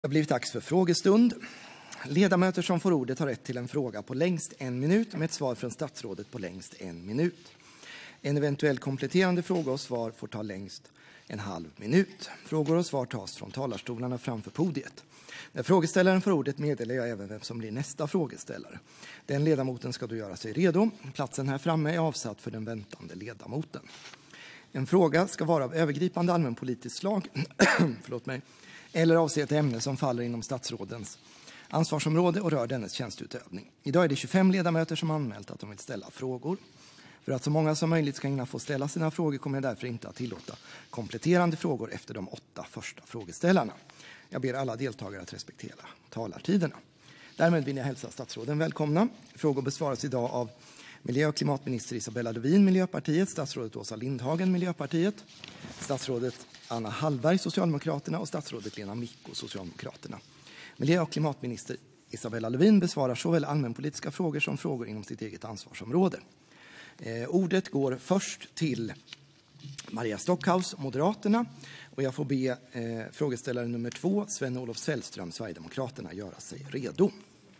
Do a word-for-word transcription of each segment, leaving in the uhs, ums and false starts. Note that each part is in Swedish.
Det har blivit dags för frågestund. Ledamöter som får ordet har rätt till en fråga på längst en minut med ett svar från statsrådet på längst en minut. En eventuell kompletterande fråga och svar får ta längst en halv minut. Frågor och svar tas från talarstolarna framför podiet. När frågeställaren får ordet meddelar jag även vem som blir nästa frågeställare. Den ledamoten ska då göra sig redo. Platsen här framme är avsatt för den väntande ledamoten. En fråga ska vara av övergripande allmänpolitiskt slag förlåt mig, eller avse ett ämne som faller inom statsrådens ansvarsområde och rör dennes tjänsteutövning. Idag är det tjugofem ledamöter som anmält att de vill ställa frågor. För att så många som möjligt ska hinna få ställa sina frågor kommer jag därför inte att tillåta kompletterande frågor efter de åtta första frågeställarna. Jag ber alla deltagare att respektera talartiderna. Därmed vill jag hälsa statsråden välkomna. Frågor besvaras idag av miljö- och klimatminister Isabella Lövin, Miljöpartiet, statsrådet Åsa Lindhagen, Miljöpartiet, statsrådet Anna Hallberg, Socialdemokraterna och statsrådet Lena Micko, Socialdemokraterna. Miljö- och klimatminister Isabella Lövin besvarar såväl allmänpolitiska frågor som frågor inom sitt eget ansvarsområde. Eh, ordet går först till Maria Stockhaus, Moderaterna, och jag får be eh, frågeställare nummer två, Sven-Olof Sällström, Sverigedemokraterna, göra sig redo.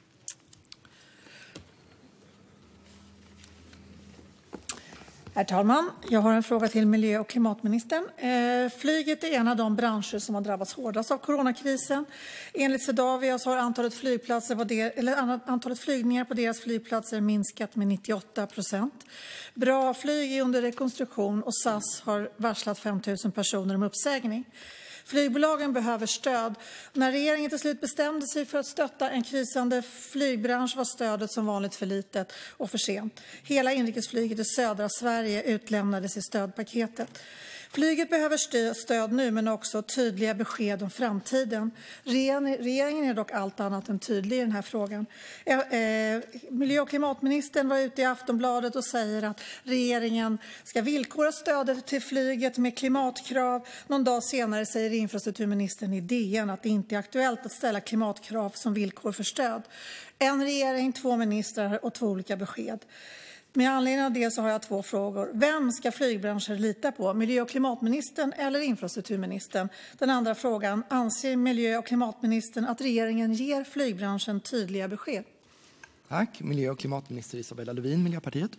Herr talman, jag har en fråga till miljö- och klimatministern. Eh, flyget är en av de branscher som har drabbats hårdast av coronakrisen. Enligt Swedavia så har antalet, flygplatser på der, eller antalet flygningar på deras flygplatser minskat med nittioåtta procent. Bra flyg är under rekonstruktion och S A S har varslat fem tusen personer om uppsägning. Flygbolagen behöver stöd. När regeringen till slut bestämde sig för att stötta en krisande flygbransch var stödet som vanligt för litet och för sent. Hela inrikesflyget i södra Sverige utlämnades i stödpaketet. Flyget behöver stöd nu men också tydliga besked om framtiden. Regeringen är dock allt annat än tydlig i den här frågan. Miljö- och klimatministern var ute i Aftonbladet och säger att regeringen ska villkora stödet till flyget med klimatkrav. Någon dag senare säger infrastrukturministern i D N att det inte är aktuellt att ställa klimatkrav som villkor för stöd. En regering, två ministrar och två olika besked. Med anledning av det så har jag två frågor. Vem ska flygbranschen lita på? Miljö- och klimatministern eller infrastrukturministern? Den andra frågan. Anser miljö- och klimatministern att regeringen ger flygbranschen tydliga besked? Tack. Miljö- och klimatminister Isabella Lövin, Miljöpartiet.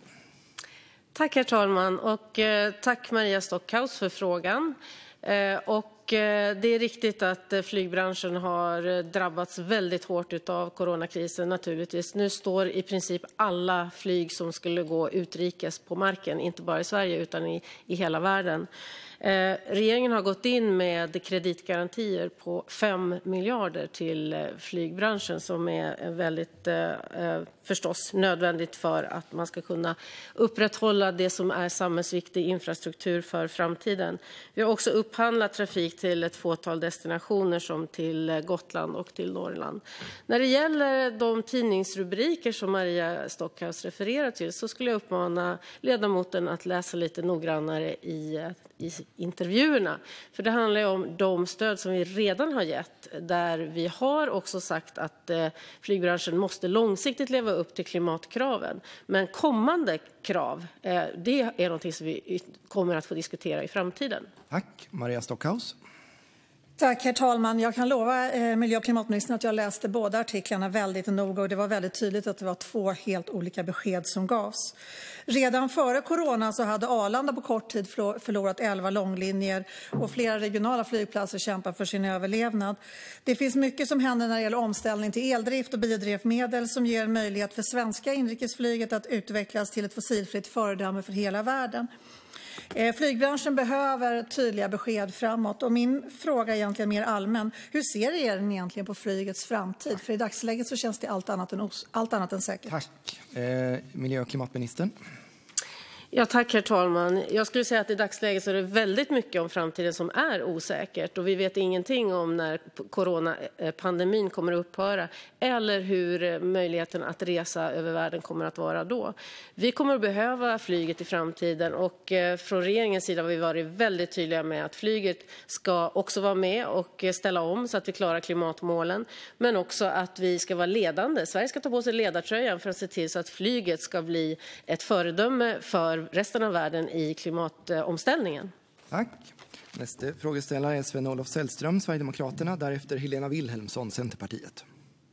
Tack herr talman och eh, tack Maria Stockhaus för frågan. Eh, och eh, det är riktigt att eh, flygbranschen har drabbats väldigt hårt av coronakrisen naturligtvis. Nu står i princip alla flyg som skulle gå utrikes på marken, inte bara i Sverige utan i, i hela världen. Eh, regeringen har gått in med kreditgarantier på fem miljarder till eh, flygbranschen som är väldigt eh, förstås nödvändigt för att man ska kunna upprätthålla det som är samhällsviktig infrastruktur för framtiden. Vi har också upphandlat trafik till ett fåtal destinationer som till Gotland och till Norrland. När det gäller de tidningsrubriker som Maria Stockhaus refererar till så skulle jag uppmana ledamoten att läsa lite noggrannare i i intervjuerna. För det handlar ju om de stöd som vi redan har gett. Där vi har också sagt att eh, flygbranschen måste långsiktigt leva upp till klimatkraven. Men kommande krav, eh, det är något som vi kommer att få diskutera i framtiden. Tack. Maria Stockhaus. Tack herr talman. Jag kan lova eh, miljö- och klimatministern att jag läste båda artiklarna väldigt noga och det var väldigt tydligt att det var två helt olika besked som gavs. Redan före corona så hade Arlanda på kort tid förlorat elva långlinjer och flera regionala flygplatser kämpar för sin överlevnad. Det finns mycket som händer när det gäller omställning till eldrift och biodrivmedel som ger en möjlighet för svenska inrikesflyget att utvecklas till ett fossilfritt föredöme för hela världen. Flygbranschen behöver tydliga besked framåt och min fråga är egentligen mer allmän. Hur ser regeringen egentligen på flygets framtid? För i dagsläget så känns det allt annat än, os- allt annat än säkert. Tack. Eh, miljö- och klimatministern. Ja, tack herr talman. Jag skulle säga att i dagsläget så är det väldigt mycket om framtiden som är osäkert och vi vet ingenting om när coronapandemin kommer att upphöra eller hur möjligheten att resa över världen kommer att vara då. Vi kommer att behöva flyget i framtiden och från regeringens sida har vi varit väldigt tydliga med att flyget ska också vara med och ställa om så att vi klarar klimatmålen men också att vi ska vara ledande. Sverige ska ta på sig ledartröjan för att se till så att flyget ska bli ett föredöme för resten av världen i klimatomställningen. Tack. Nästa frågeställare är Sven-Olof Sällström, Sverigedemokraterna, därefter Helena Wilhelmsson, Centerpartiet.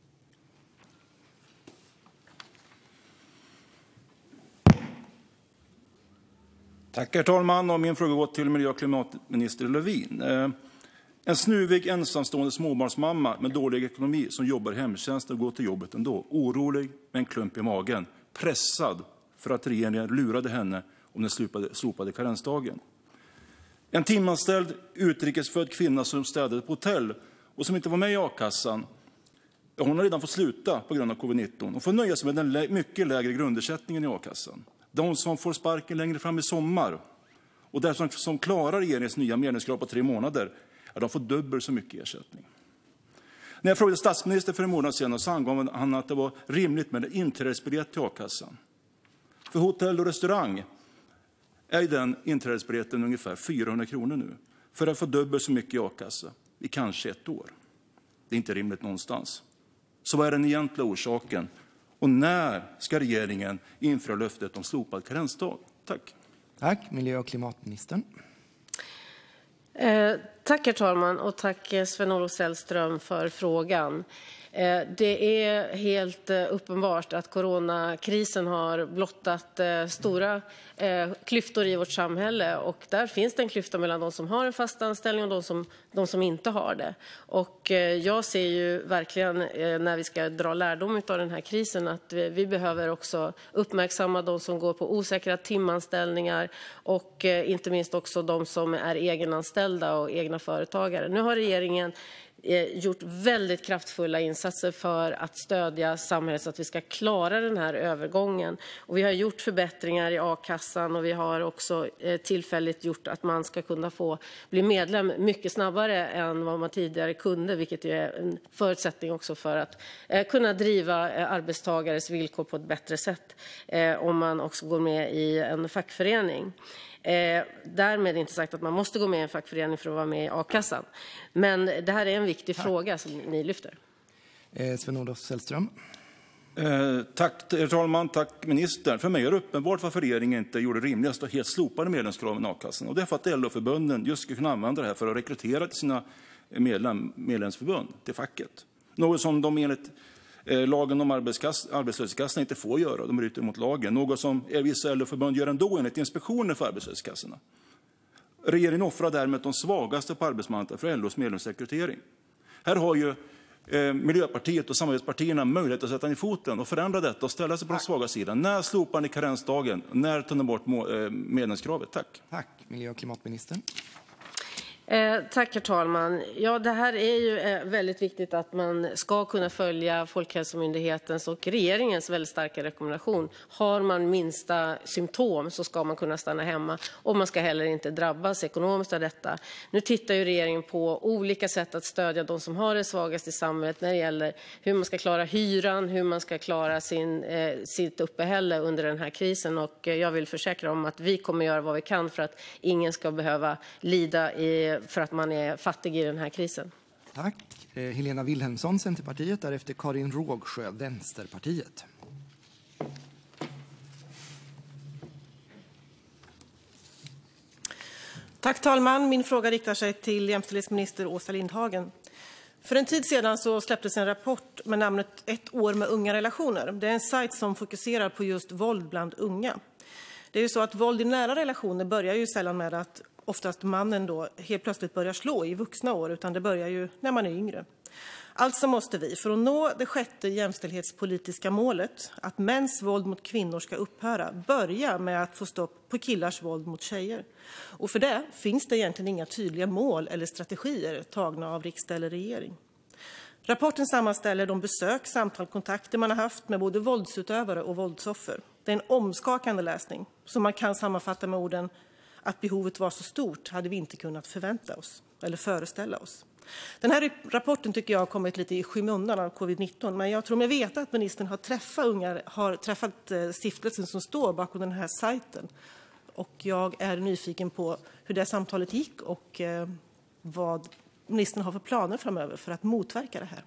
Tack herr talman, och min fråga går till miljö- och klimatminister Lövin. En snuvig ensamstående småbarnsmamma med dålig ekonomi som jobbar i hemtjänst och går till jobbet ändå. Orolig med en klump i magen. Pressad för att regeringen lurade henne om den slopade, slopade karensdagen. En timanställd utrikesfödd kvinna som städade på hotell och som inte var med i a-kassan. Hon har redan fått sluta på grund av covid nitton och får nöja sig med den lä- mycket lägre grundersättningen i a-kassan. De som får sparken längre fram i sommar och de som, som klarar regeringens nya medlemskrav på tre månader, ja, de får dubbelt så mycket ersättning. När jag frågade statsministern för en månad sedan så angav han att det var rimligt med en inträdesbiljett till a-kassan. För hotell och restaurang är den inträdesbiljetten ungefär fyrahundra kronor nu. För att få dubbelt så mycket i a-kassa i kanske ett år. Det är inte rimligt någonstans. Så vad är den egentliga orsaken? Och när ska regeringen införa löftet om slopad karensdag? Tack. Tack. Miljö- och klimatministern. Eh, tack herr talman, och tack Sven-Olof Sällström för frågan. Eh, det är helt eh, uppenbart att coronakrisen har blottat eh, stora eh, klyftor i vårt samhälle, och där finns det en klyfta mellan de som har en fast anställning och de som, de som inte har det. Och eh, jag ser ju verkligen eh, när vi ska dra lärdom av den här krisen att vi, vi behöver också uppmärksamma de som går på osäkra timanställningar och eh, inte minst också de som är egenanställda och egna företagare. Nu har regeringen gjort väldigt kraftfulla insatser för att stödja samhället så att vi ska klara den här övergången. Och vi har gjort förbättringar i a-kassan, och vi har också tillfälligt gjort att man ska kunna få bli medlem mycket snabbare än vad man tidigare kunde, vilket är en förutsättning också för att kunna driva arbetstagares villkor på ett bättre sätt om man också går med i en fackförening. Eh, därmed inte sagt att man måste gå med i en fackförening för att vara med i a-kassan. Men det här är en viktig Tack. fråga som ni lyfter. Eh, Sven-Olof Sällström. Eh, tack herr talman, tack ministern. För mig är det uppenbart varför regeringen inte gjorde rimligast och helt slopade medlemskraven i a-kassan. Och det är för att L O-förbunden just ska kunna använda det här för att rekrytera till sina medlem, medlemsförbund, till facket. Något som de enligt lagen om arbetslöshetskassan inte får göra. De bryter mot lagen. Något som vissa L O-förbund gör ändå enligt inspektionen för arbetslöshetskassorna. Regeringen offrar därmed de svagaste på arbetsmarknaden för L O:s medlemsrekrytering. Här har ju eh, Miljöpartiet och samarbetspartierna möjlighet att sätta ner foten och förändra detta och ställa sig på den svaga sidan. När slopar ni karensdagen? När tar ni bort medlemskravet? Tack. Tack. Miljö- och klimatministern. Eh, tack herr talman. Ja, det här är ju eh, väldigt viktigt att man ska kunna följa Folkhälsomyndighetens och regeringens väldigt starka rekommendation. Har man minsta symptom så ska man kunna stanna hemma, och man ska heller inte drabbas ekonomiskt av detta. Nu tittar ju regeringen på olika sätt att stödja de som har det svagast i samhället när det gäller hur man ska klara hyran, hur man ska klara sin, eh, sitt uppehälle under den här krisen, och eh, jag vill försäkra om att vi kommer göra vad vi kan för att ingen ska behöva lida i för att man är fattig i den här krisen. Tack. Eh, Helena Wilhelmsson, Centerpartiet, därefter Karin Rågsjö, Vänsterpartiet. Tack talman. Min fråga riktar sig till jämställdhetsminister Åsa Lindhagen. För en tid sedan så släpptes en rapport med namnet Ett år med unga relationer. Det är en sajt som fokuserar på just våld bland unga. Det är ju så att våld i nära relationer börjar ju sällan med att oftast mannen då helt plötsligt börjar slå i vuxna år, utan det börjar ju när man är yngre. Alltså måste vi, för att nå det sjätte jämställdhetspolitiska målet, att mäns våld mot kvinnor ska upphöra, börja med att få stopp på killars våld mot tjejer. Och för det finns det egentligen inga tydliga mål eller strategier tagna av riksdag eller regering. Rapporten sammanställer de besök, samtal, kontakter man har haft med både våldsutövare och våldsoffer. Det är en omskakande läsning som man kan sammanfatta med orden att behovet var så stort hade vi inte kunnat förvänta oss eller föreställa oss. Den här rapporten tycker jag har kommit lite i skymundan av covid nitton, men jag tror mig veta att ministern har träffat unga, har träffat stiftelsen som står bakom den här sajten. Och jag är nyfiken på hur det samtalet gick och eh, vad ministern har för planer framöver för att motverka det här.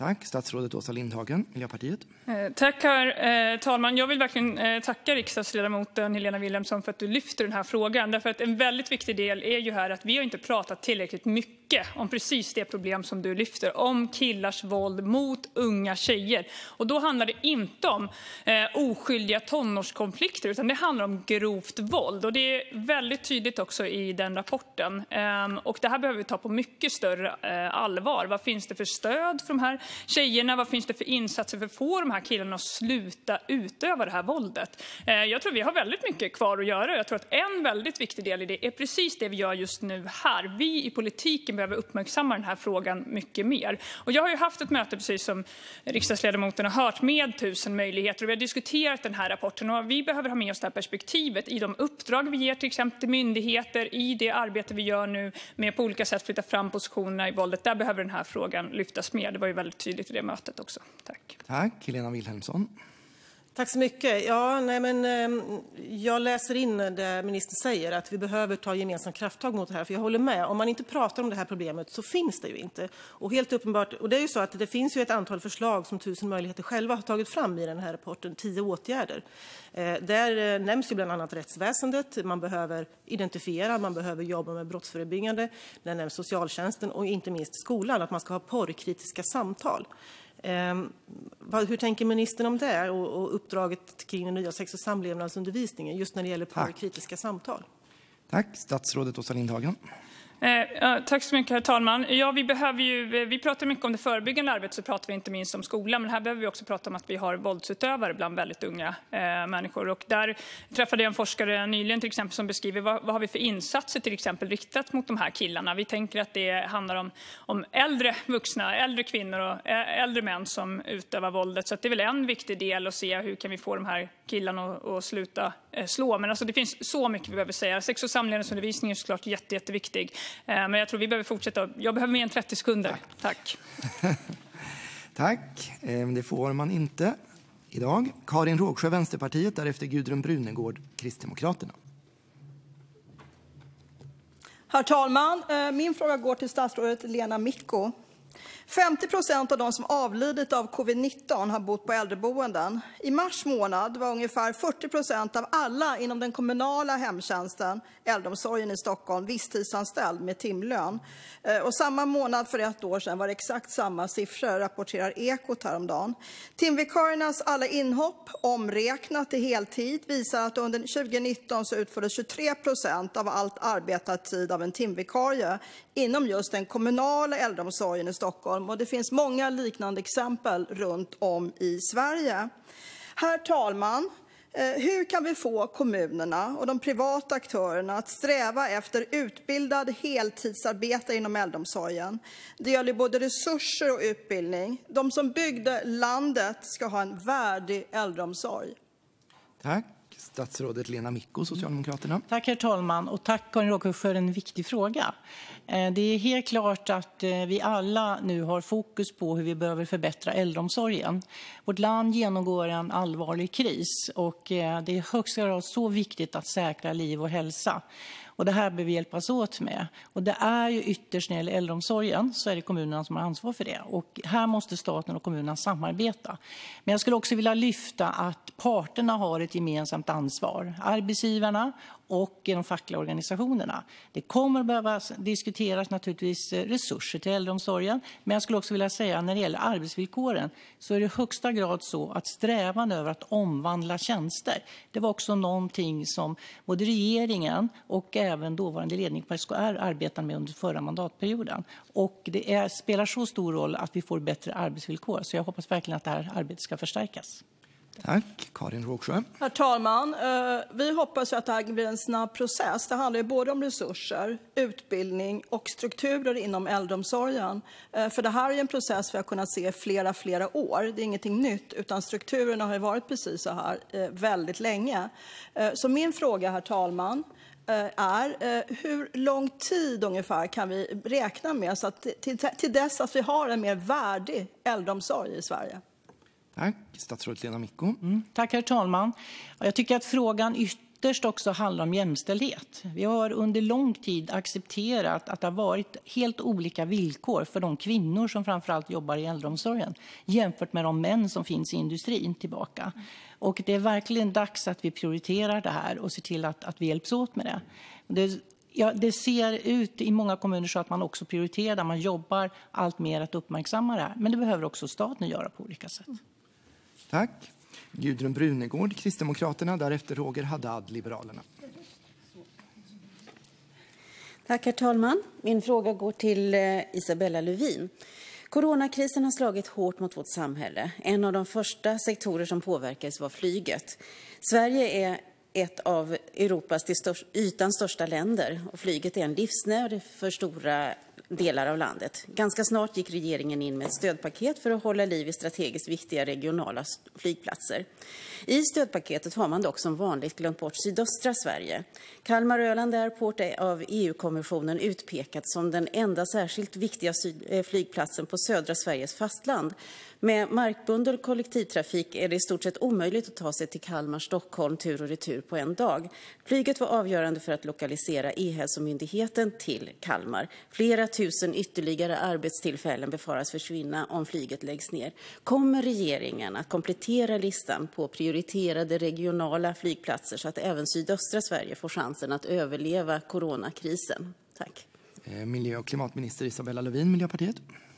Tack. Statsrådet Åsa Lindhagen, Miljöpartiet. Eh, tack, herr eh, talman. Jag vill verkligen eh, tacka riksdagsledamoten Helena Vilhelmsson för att du lyfter den här frågan. Därför att en väldigt viktig del är ju här att vi har inte pratat tillräckligt mycket om precis det problem som du lyfter. Om killars våld mot unga tjejer. Och då handlar det inte om eh, oskyldiga tonårskonflikter utan det handlar om grovt våld. Och det är väldigt tydligt också i den rapporten. Eh, och det här behöver vi ta på mycket större eh, allvar. Vad finns det för stöd för de här tjejerna? Vad finns det för insatser för att få de här killarna att sluta utöva det här våldet? Eh, jag tror vi har väldigt mycket kvar att göra. Jag tror att en väldigt viktig del i det är precis det vi gör just nu här. Vi i politiken behöver uppmärksamma den här frågan mycket mer. Och jag har ju haft ett möte, precis som riksdagsledamoten har hört, med tusen möjligheter. Och vi har diskuterat den här rapporten och vi behöver ha med oss det här perspektivet i de uppdrag vi ger till exempel till myndigheter, i det arbete vi gör nu med på olika sätt flytta fram positionerna i våldet. Där behöver den här frågan lyftas med. Det var ju väldigt tydligt i det mötet också. Tack. Tack. Helena Vilhelmsson. Tack så mycket. Ja, nej, men, eh, jag läser in det ministern säger, att vi behöver ta gemensam krafttag mot det här. För jag håller med, om man inte pratar om det här problemet så finns det ju inte. Och helt uppenbart, och det är ju så att det finns ju ett antal förslag som tusen möjligheter själva har tagit fram i den här rapporten, tio åtgärder. Eh, där eh, nämns ju bland annat rättsväsendet, man behöver identifiera, man behöver jobba med brottsförebyggande, där nämns socialtjänsten och inte minst skolan, att man ska ha porrkritiska samtal. Eh, vad, hur tänker ministern om det och, och uppdraget kring den nya sex- och samlevnadsundervisningen just när det gäller porrkritiska samtal? Tack. Statsrådet Åsa Lindhagen. Eh, tack så mycket, herr talman. Ja, vi, behöver ju, vi pratar mycket om det förebyggande arbetet, så pratar vi inte minst om skolan. Men här behöver vi också prata om att vi har våldsutövare bland väldigt unga eh, människor. Och där träffade jag en forskare nyligen till exempel som beskriver vad, vad har vi för insatser till exempel riktat mot de här killarna. Vi tänker att det handlar om, om äldre vuxna, äldre kvinnor och äldre män som utövar våldet. Så att det är väl en viktig del att se hur kan vi få de här killarna att, att sluta eh, slå. Men alltså, det finns så mycket vi behöver säga. Sex- och samlevnadsundervisning är såklart jätte, jätteviktig. Men jag tror vi behöver fortsätta. Jag behöver mer än trettio sekunder. Tack. Tack. Tack. Det får man inte idag. Karin Rågsjö, Vänsterpartiet, därefter Gudrun Brunegård, Kristdemokraterna. Herr talman, min fråga går till statsrådet Lena Micko. femtio procent av de som avlidit av covid nitton har bott på äldreboenden. I mars månad var ungefär fyrtio procent av alla inom den kommunala hemtjänsten, äldreomsorgen i Stockholm, visstidsanställd med timlön. Och samma månad för ett år sedan var det exakt samma siffror, rapporterar Ekot häromdagen. Timvikariernas alla inhopp omräknat till heltid visar att under tjugo nitton så utfördes tjugotre procent av allt arbetad tid av en timvikarie inom just den kommunala äldreomsorgen i Stockholm. Och det finns många liknande exempel runt om i Sverige. Herr talman, hur kan vi få kommunerna och de privata aktörerna att sträva efter utbildad heltidsarbetare inom äldreomsorgen? Det gäller både resurser och utbildning. De som byggde landet ska ha en värdig äldreomsorg. Tack. Statsrådet Lena Micko, Socialdemokraterna. Tack, herr talman, och tack Karin Rågsjö för en viktig fråga. Det är helt klart att vi alla nu har fokus på hur vi behöver förbättra äldreomsorgen. Vårt land genomgår en allvarlig kris och det är högst grad så viktigt att säkra liv och hälsa. Och det här behöver vi hjälpas åt med. Och det är ju ytterst när det gäller äldreomsorgen så är det kommunerna som har ansvar för det. Och här måste staten och kommunerna samarbeta. Men jag skulle också vilja lyfta att parterna har ett gemensamt ansvar. Arbetsgivarna och de fackliga organisationerna. Det kommer att behöva diskuteras naturligtvis resurser till äldreomsorgen. Men jag skulle också vilja säga när det gäller arbetsvillkoren så är det i högsta grad så att strävan över att omvandla tjänster. Det var också någonting som både regeringen och även dåvarande ledning på S K R arbetade med under förra mandatperioden. Och det är, spelar så stor roll att vi får bättre arbetsvillkor. Så jag hoppas verkligen att det här arbetet ska förstärkas. Tack. Karin Rågsjö. Herr talman, vi hoppas att det här blir en snabb process. Det handlar ju både om resurser, utbildning och strukturer inom äldreomsorgen. För det här är en process vi har kunnat se flera, flera år. Det är ingenting nytt, utan strukturerna har ju varit precis så här väldigt länge. Så min fråga, herr talman, är hur lång tid ungefär kan vi räkna med så att till, till dess att vi har en mer värdig äldreomsorg i Sverige? Tack. Statsrådet Lena Micko. Mm, tack, herr talman. Jag tycker att frågan ytterst också handlar om jämställdhet. Vi har under lång tid accepterat att det har varit helt olika villkor för de kvinnor som framförallt jobbar i äldreomsorgen jämfört med de män som finns i industrin tillbaka. Och det är verkligen dags att vi prioriterar det här och ser till att, att vi hjälps åt med det. Det, ja, det ser ut i många kommuner så att man också prioriterar, man jobbar allt mer att uppmärksamma det här. Men det behöver också staten göra på olika sätt. Tack. Gudrun Brunegård, Kristdemokraterna, därefter Roger Haddad, Liberalerna. Tack, herr talman. Min fråga går till Isabella Lövin. Coronakrisen har slagit hårt mot vårt samhälle. En av de första sektorer som påverkades var flyget. Sverige är ett av Europas till störst, ytans största länder och flyget är en livsnerv för stora delar av landet. Ganska snart gick regeringen in med ett stödpaket för att hålla liv i strategiskt viktiga regionala flygplatser. I stödpaketet har man dock som vanligt glömt bort sydöstra Sverige. Kalmar Öland Airport är av E U-kommissionen utpekat som den enda särskilt viktiga flygplatsen på södra Sveriges fastland. Med markbunden kollektivtrafik är det i stort sett omöjligt att ta sig till Kalmar, Stockholm tur och retur på en dag. Flyget var avgörande för att lokalisera E-hälsomyndigheten till Kalmar. Flera tusen ytterligare arbetstillfällen befaras försvinna om flyget läggs ner. Kommer regeringen att komplettera listan på prioriterade regionala flygplatser så att även sydöstra Sverige får chansen att överleva coronakrisen? Tack. Miljö- och klimatminister Isabella Lövin, Miljöpartiet.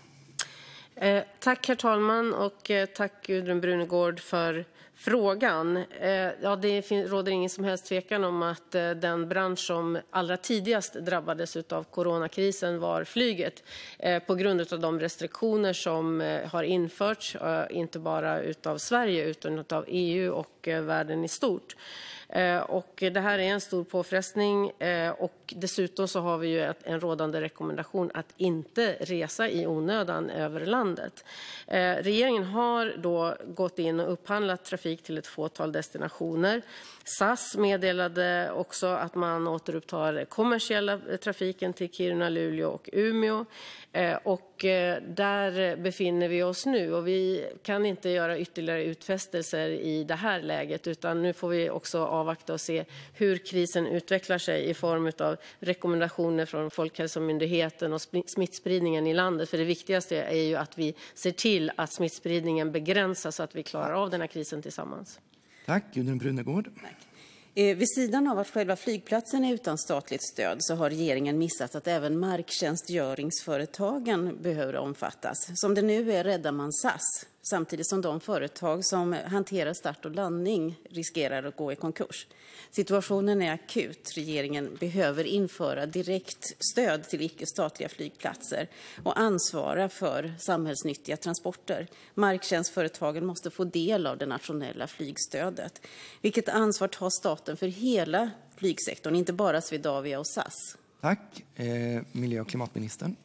Eh, tack herr talman och eh, tack Gudrun Brunegård för frågan. Eh, ja, det fin- råder ingen som helst tvekan om att eh, den bransch som allra tidigast drabbades av coronakrisen var flyget. Eh, på grund av de restriktioner som eh, har införts, eh, inte bara utav Sverige utan utav E U och eh, världen i stort. Och det här är en stor påfrestning och dessutom så har vi ju en rådande rekommendation att inte resa i onödan över landet. Regeringen har då gått in och upphandlat trafik till ett fåtal destinationer. S A S meddelade också att man återupptar kommersiella trafiken till Kiruna, Luleå och Umeå. Och där befinner vi oss nu och vi kan inte göra ytterligare utfästelser i det här läget utan nu får vi också avvakta och se hur krisen utvecklar sig i form av rekommendationer från Folkhälsomyndigheten och smittspridningen i landet. För det viktigaste är ju att vi ser till att smittspridningen begränsas så att vi klarar av den här krisen tillsammans. Tack, Gudrun Brunegård. Tack. Eh, vid sidan av att själva flygplatsen är utan statligt stöd så har regeringen missat att även marktjänstgöringsföretagen behöver omfattas. Som det nu är räddar man S A S, samtidigt som de företag som hanterar start och landning riskerar att gå i konkurs. Situationen är akut. Regeringen behöver införa direkt stöd till icke-statliga flygplatser och ansvara för samhällsnyttiga transporter. Marktjänstföretagen måste få del av det nationella flygstödet. Vilket ansvar tar staten för hela flygsektorn, inte bara Swedavia och S A S? Tack. Eh, miljö- och klimatministern.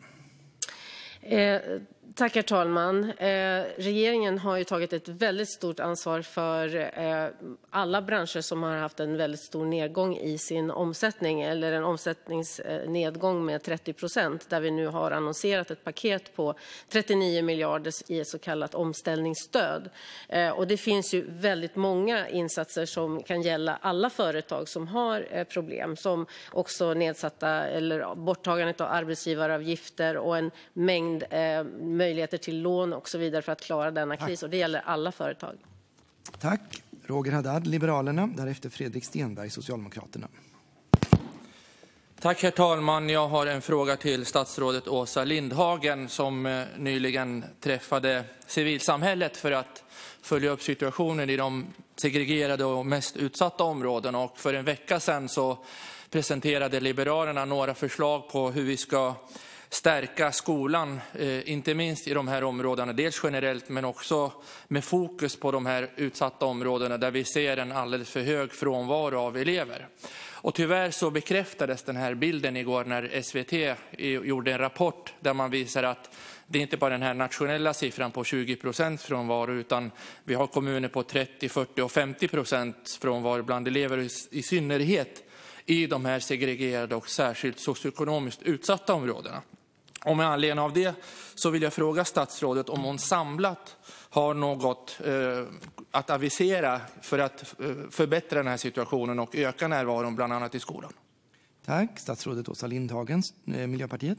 Eh, tack herr talman. Eh, regeringen har ju tagit ett väldigt stort ansvar för eh, alla branscher som har haft en väldigt stor nedgång i sin omsättning eller en omsättningsnedgång med trettio procent där vi nu har annonserat ett paket på trettionio miljarder i ett så kallat omställningsstöd. Eh, och det finns ju väldigt många insatser som kan gälla alla företag som har eh, problem som också nedsatta eller borttagandet av arbetsgivaravgifter och en mängd eh, möjligheter till lån och så vidare för att klara denna kris. Tack. Och det gäller alla företag. Tack. Roger Haddad, Liberalerna. Därefter Fredrik Stenberg, Socialdemokraterna. Tack herr talman. Jag har en fråga till statsrådet Åsa Lindhagen som nyligen träffade civilsamhället för att följa upp situationen i de segregerade och mest utsatta områdena. Och för en vecka sedan så presenterade Liberalerna några förslag på hur vi ska stärka skolan, eh, inte minst i de här områdena, dels generellt men också med fokus på de här utsatta områdena där vi ser en alldeles för hög frånvaro av elever. Och tyvärr så bekräftades den här bilden igår när S V T gjorde en rapport där man visar att det är inte bara den här nationella siffran på tjugo procent frånvaro utan vi har kommuner på trettio, fyrtio och femtio procent frånvaro bland elever i, i synnerhet i de här segregerade och särskilt socioekonomiskt utsatta områdena. Och med anledning av det så vill jag fråga statsrådet om hon samlat har något eh, att avisera för att eh, förbättra den här situationen och öka närvaron bland annat i skolan. Tack. Statsrådet Åsa Lindhagen, eh, Miljöpartiet.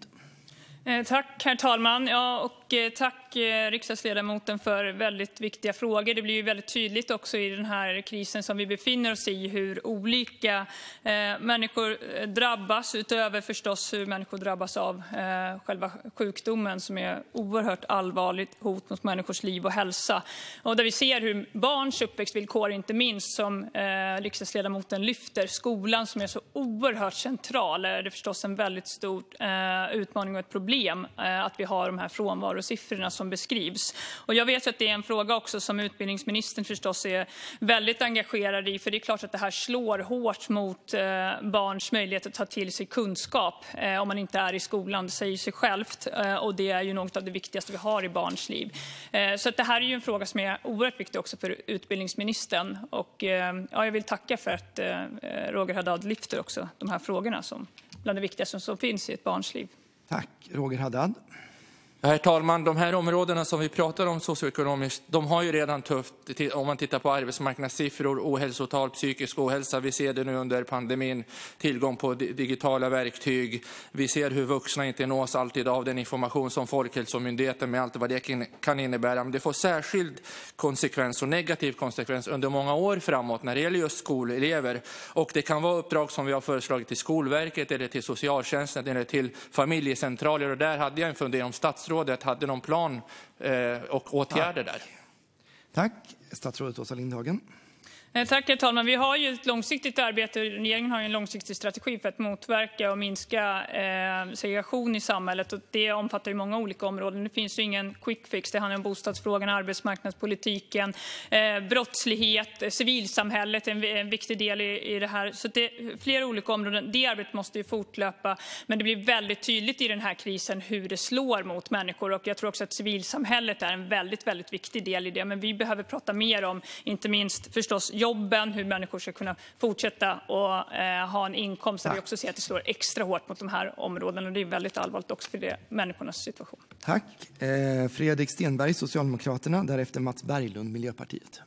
Eh, tack, herr talman. Ja, och eh, tack eh, riksdagsledamoten för väldigt viktiga frågor. Det blir ju väldigt tydligt också i den här krisen som vi befinner oss i hur olika eh, människor drabbas, utöver förstås hur människor drabbas av eh, själva sjukdomen som är oerhört allvarligt hot mot människors liv och hälsa. Och där vi ser hur barns uppväxtvillkor, inte minst som eh, riksdagsledamoten lyfter, skolan som är så oerhört central, är det förstås en väldigt stor eh, utmaning och ett problem att vi har de här frånvarosiffrorna som beskrivs. Och jag vet att det är en fråga också som utbildningsministern förstås är väldigt engagerad i, för det är klart att det här slår hårt mot barns möjlighet att ta till sig kunskap om man inte är i skolan, det säger sig självt, och det är ju något av det viktigaste vi har i barns liv. Så att det här är ju en fråga som är oerhört viktig också för utbildningsministern, och ja, jag vill tacka för att Roger Haddad lyfter också de här frågorna som bland det viktigaste som finns i ett barns liv. Tack. Roger Haddad. Herr talman, de här områdena som vi pratar om socioekonomiskt, de har ju redan tufft om man tittar på arbetsmarknadssiffror, ohälsotal, psykisk ohälsa. Vi ser det nu under pandemin, tillgång på digitala verktyg. Vi ser hur vuxna inte nås alltid av den information som Folkhälsomyndigheten med allt vad det kan innebära. Men det får särskild konsekvens och negativ konsekvens under många år framåt när det gäller just skolelever. Och det kan vara uppdrag som vi har föreslagit till Skolverket eller till socialtjänsten eller till familjecentraler. Och där hade jag en fundering om statsrådet hade någon plan eh, och åtgärder Tack. där. Tack. Statsrådet Åsa Lindhagen. Tack, herr talman. Vi har ju ett långsiktigt arbete. Regeringen har ju en långsiktig strategi för att motverka och minska eh, segregation i samhället. Och det omfattar ju många olika områden. Det finns ju ingen quick fix. Det handlar om bostadsfrågan, arbetsmarknadspolitiken, eh, brottslighet, civilsamhället är en, en viktig del i, i det här. Så det är flera olika områden. Det arbetet måste ju fortlöpa. Men det blir väldigt tydligt i den här krisen hur det slår mot människor. Och jag tror också att civilsamhället är en väldigt, väldigt viktig del i det. Men vi behöver prata mer om, inte minst förstås, jobben, hur människor ska kunna fortsätta och eh, ha en inkomst. Där vi också ser att det slår extra hårt mot de här områdena, och det är väldigt allvarligt också för det, människornas situation. Tack. Eh, Fredrik Stenberg, Socialdemokraterna, därefter Mats Berglund, Miljöpartiet.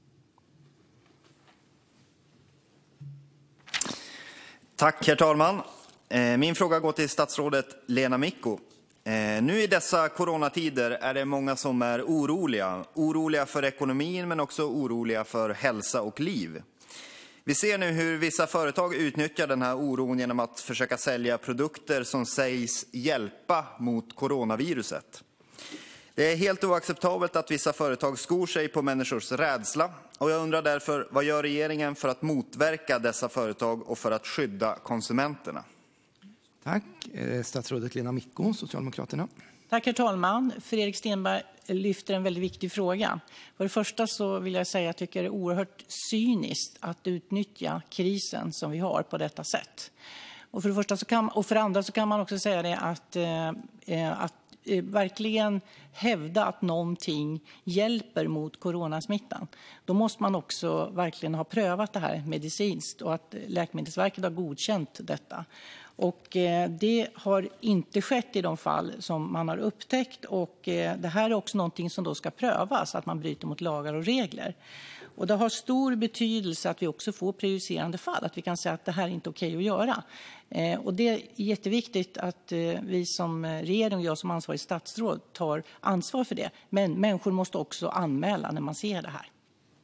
Tack, herr talman. Eh, min fråga går till statsrådet Lena Micko. Eh, nu i dessa coronatider är det många som är oroliga. Oroliga för ekonomin men också oroliga för hälsa och liv. Vi ser nu hur vissa företag utnyttjar den här oron genom att försöka sälja produkter som sägs hjälpa mot coronaviruset. Det är helt oacceptabelt att vissa företag skor sig på människors rädsla. Och jag undrar därför, vad gör regeringen för att motverka dessa företag och för att skydda konsumenterna? Tack. Statsrådet Lena Micko, Socialdemokraterna. Tack, herr talman. Fredrik Stenberg lyfter en väldigt viktig fråga. För det första så vill jag säga att jag tycker det är oerhört cyniskt att utnyttja krisen som vi har på detta sätt. Och för det första så kan, och för det andra så kan man också säga det att, eh, att eh, verkligen hävda att någonting hjälper mot coronasmittan. Då måste man också verkligen ha prövat det här medicinskt och att Läkemedelsverket har godkänt detta. Och det har inte skett i de fall som man har upptäckt, och det här är också någonting som då ska prövas, att man bryter mot lagar och regler. Och det har stor betydelse att vi också får prejudicerande fall, att vi kan säga att det här är inte okej att göra. Och det är jätteviktigt att vi som regering och jag som ansvarig statsråd tar ansvar för det. Men människor måste också anmäla när man ser det här.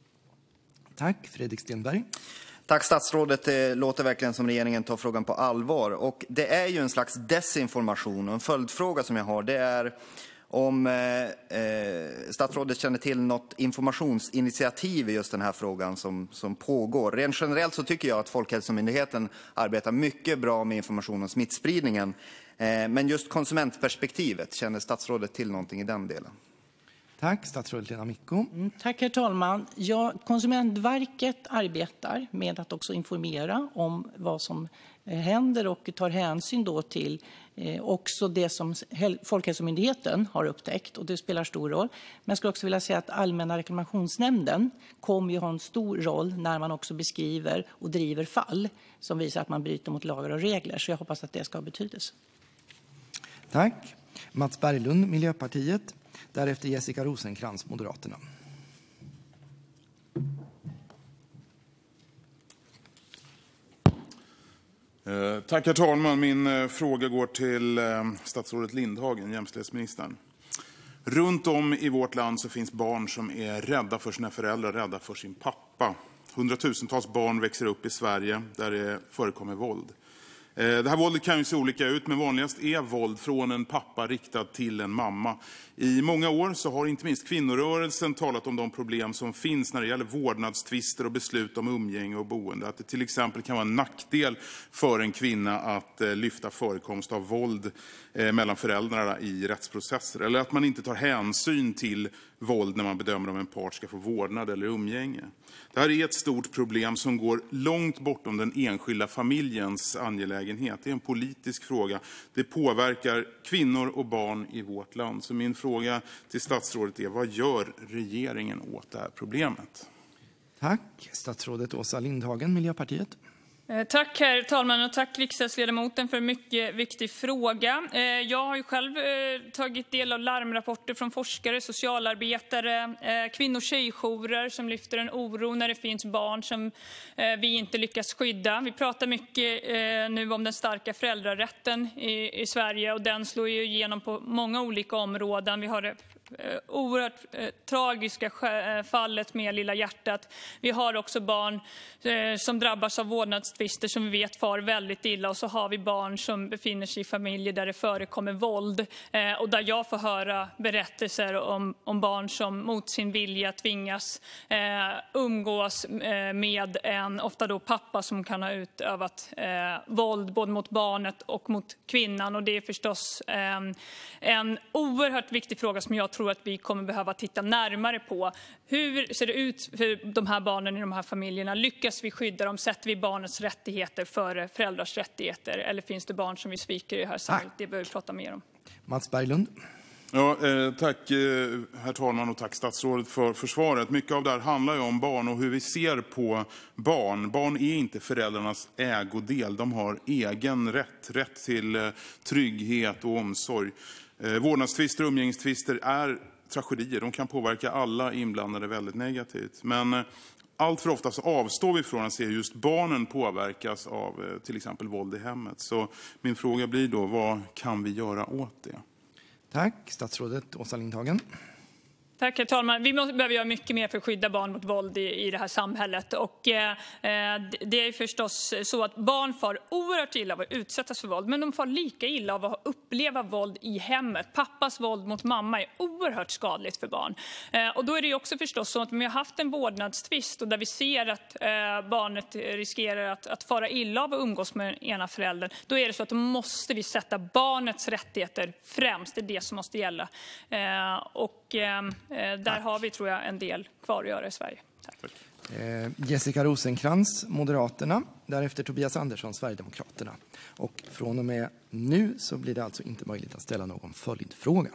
Tack. Fredrik Stenberg. Tack statsrådet, det låter verkligen som regeringen tar frågan på allvar. Och det är ju en slags desinformation, och en följdfråga som jag har, det är om eh, statsrådet känner till något informationsinitiativ i just den här frågan som, som pågår. Rent generellt så tycker jag att Folkhälsomyndigheten arbetar mycket bra med information om smittspridningen. Eh, men just konsumentperspektivet, känner statsrådet till någonting i den delen? Tack. Statsrådet Lena Micko. Mm, tack, herr talman. Ja, Konsumentverket arbetar med att också informera om vad som händer och tar hänsyn då till eh, också det som Folkhälsomyndigheten har upptäckt, och det spelar stor roll. Men jag skulle också vilja säga att Allmänna reklamationsnämnden kommer ju ha en stor roll när man också beskriver och driver fall som visar att man bryter mot lagar och regler. Så jag hoppas att det ska ha betydelse. Tack. Mats Berglund, Miljöpartiet. Därefter Jessica Rosenkrantz, Moderaterna. Eh, tack herr talman. Min eh, fråga går till eh, statsrådet Lindhagen, jämställdhetsministern. Runt om i vårt land så finns barn som är rädda för sina föräldrar, rädda för sin pappa. Hundratusentals barn växer upp i Sverige där det förekommer våld. Det här våldet kan ju se olika ut, men vanligast är våld från en pappa riktad till en mamma. I många år så har inte minst kvinnorörelsen talat om de problem som finns när det gäller vårdnadstvister och beslut om umgänge och boende. Att det till exempel kan vara en nackdel för en kvinna att lyfta förekomst av våld mellan föräldrarna i rättsprocesser. Eller att man inte tar hänsyn till våld när man bedömer om en part ska få vårdnad eller umgänge. Det här är ett stort problem som går långt bortom den enskilda familjens angelägenhet. Det är en politisk fråga. Det påverkar kvinnor och barn i vårt land. Så min fråga till statsrådet är: vad gör regeringen åt det här problemet? Tack. Statsrådet Åsa Lindhagen, Miljöpartiet. Tack herr talman och tack riksdagsledamoten för en mycket viktig fråga. Jag har ju själv tagit del av larmrapporter från forskare, socialarbetare, kvinno- och tjejjourer som lyfter en oro när det finns barn som vi inte lyckas skydda. Vi pratar mycket nu om den starka föräldrarätten i, i Sverige och den slår ju igenom på många olika områden. Vi har det oerhört eh, tragiska fallet med Lilla hjärtat. Vi har också barn eh, som drabbas av vårdnadstvister som vi vet far väldigt illa, och så har vi barn som befinner sig i familjer där det förekommer våld eh, och där jag får höra berättelser om, om barn som mot sin vilja tvingas eh, umgås eh, med en, ofta då pappa som kan ha utövat eh, våld både mot barnet och mot kvinnan, och det är förstås eh, en oerhört viktig fråga som jag tror att vi kommer behöva titta närmare på. Hur ser det ut för de här barnen i de här familjerna? Lyckas vi skydda dem? Sätter vi barnets rättigheter före föräldrars rättigheter? Eller finns det barn som vi sviker i det här samhället? Det behöver vi prata mer om. Mats Berglund. Ja, eh, tack eh, herr talman och tack statsrådet för, för svaret. Mycket av det här handlar ju om barn och hur vi ser på barn. Barn är inte föräldrarnas ägodel. De har egen rätt, rätt till eh, trygghet och omsorg. Eh, vårdnadstvister och umgängstvister är tragedier. De kan påverka alla inblandade väldigt negativt. Men eh, allt för ofta så avstår vi från att se just barnen påverkas av eh, till exempel våld i hemmet. Så min fråga blir då, vad kan vi göra åt det? Tack. Statsrådet Åsa Lindhagen. Tack herr talman. Vi måste, behöver göra mycket mer för att skydda barn mot våld i, i det här samhället. Och, eh, det är förstås så att barn far oerhört illa av att utsättas för våld. Men de far lika illa av att uppleva våld i hemmet. Pappas våld mot mamma är oerhört skadligt för barn. Eh, och då är det ju också förstås så att om vi har haft en vårdnadstvist och där vi ser att eh, barnet riskerar att, att fara illa av att umgås med den ena föräldern. Då är det så att då måste vi sätta barnets rättigheter främst. Det är det som måste gälla. Eh, och... Eh, Där Tack. har vi, tror jag, en del kvar att göra i Sverige. Tack. Eh, Jessica Rosenkrantz, Moderaterna. Därefter Tobias Andersson, Sverigedemokraterna. Och från och med nu så blir det alltså inte möjligt att ställa någon följdfråga.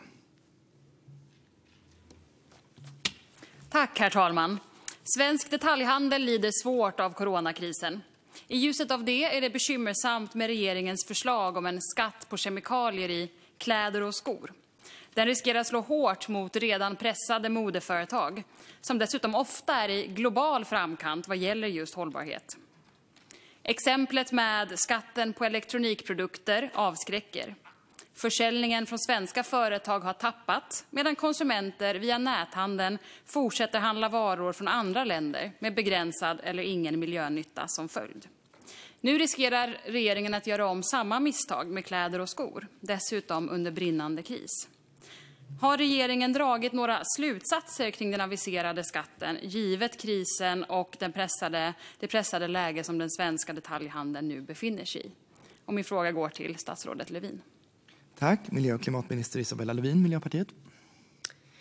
Tack, herr talman. Svensk detaljhandel lider svårt av coronakrisen. I ljuset av det är det bekymmersamt med regeringens förslag om en skatt på kemikalier i kläder och skor. Den riskerar att slå hårt mot redan pressade modeföretag, som dessutom ofta är i global framkant vad gäller just hållbarhet. Exemplet med skatten på elektronikprodukter avskräcker. Försäljningen från svenska företag har tappat, medan konsumenter via näthandeln fortsätter handla varor från andra länder med begränsad eller ingen miljönytta som följd. Nu riskerar regeringen att göra om samma misstag med kläder och skor, dessutom under brinnande kris. Har regeringen dragit några slutsatser kring den aviserade skatten, givet krisen och den pressade, det pressade läge som den svenska detaljhandeln nu befinner sig i? Och min fråga går till statsrådet Lövin. Tack. Miljö- och klimatminister Isabella Lövin, Miljöpartiet.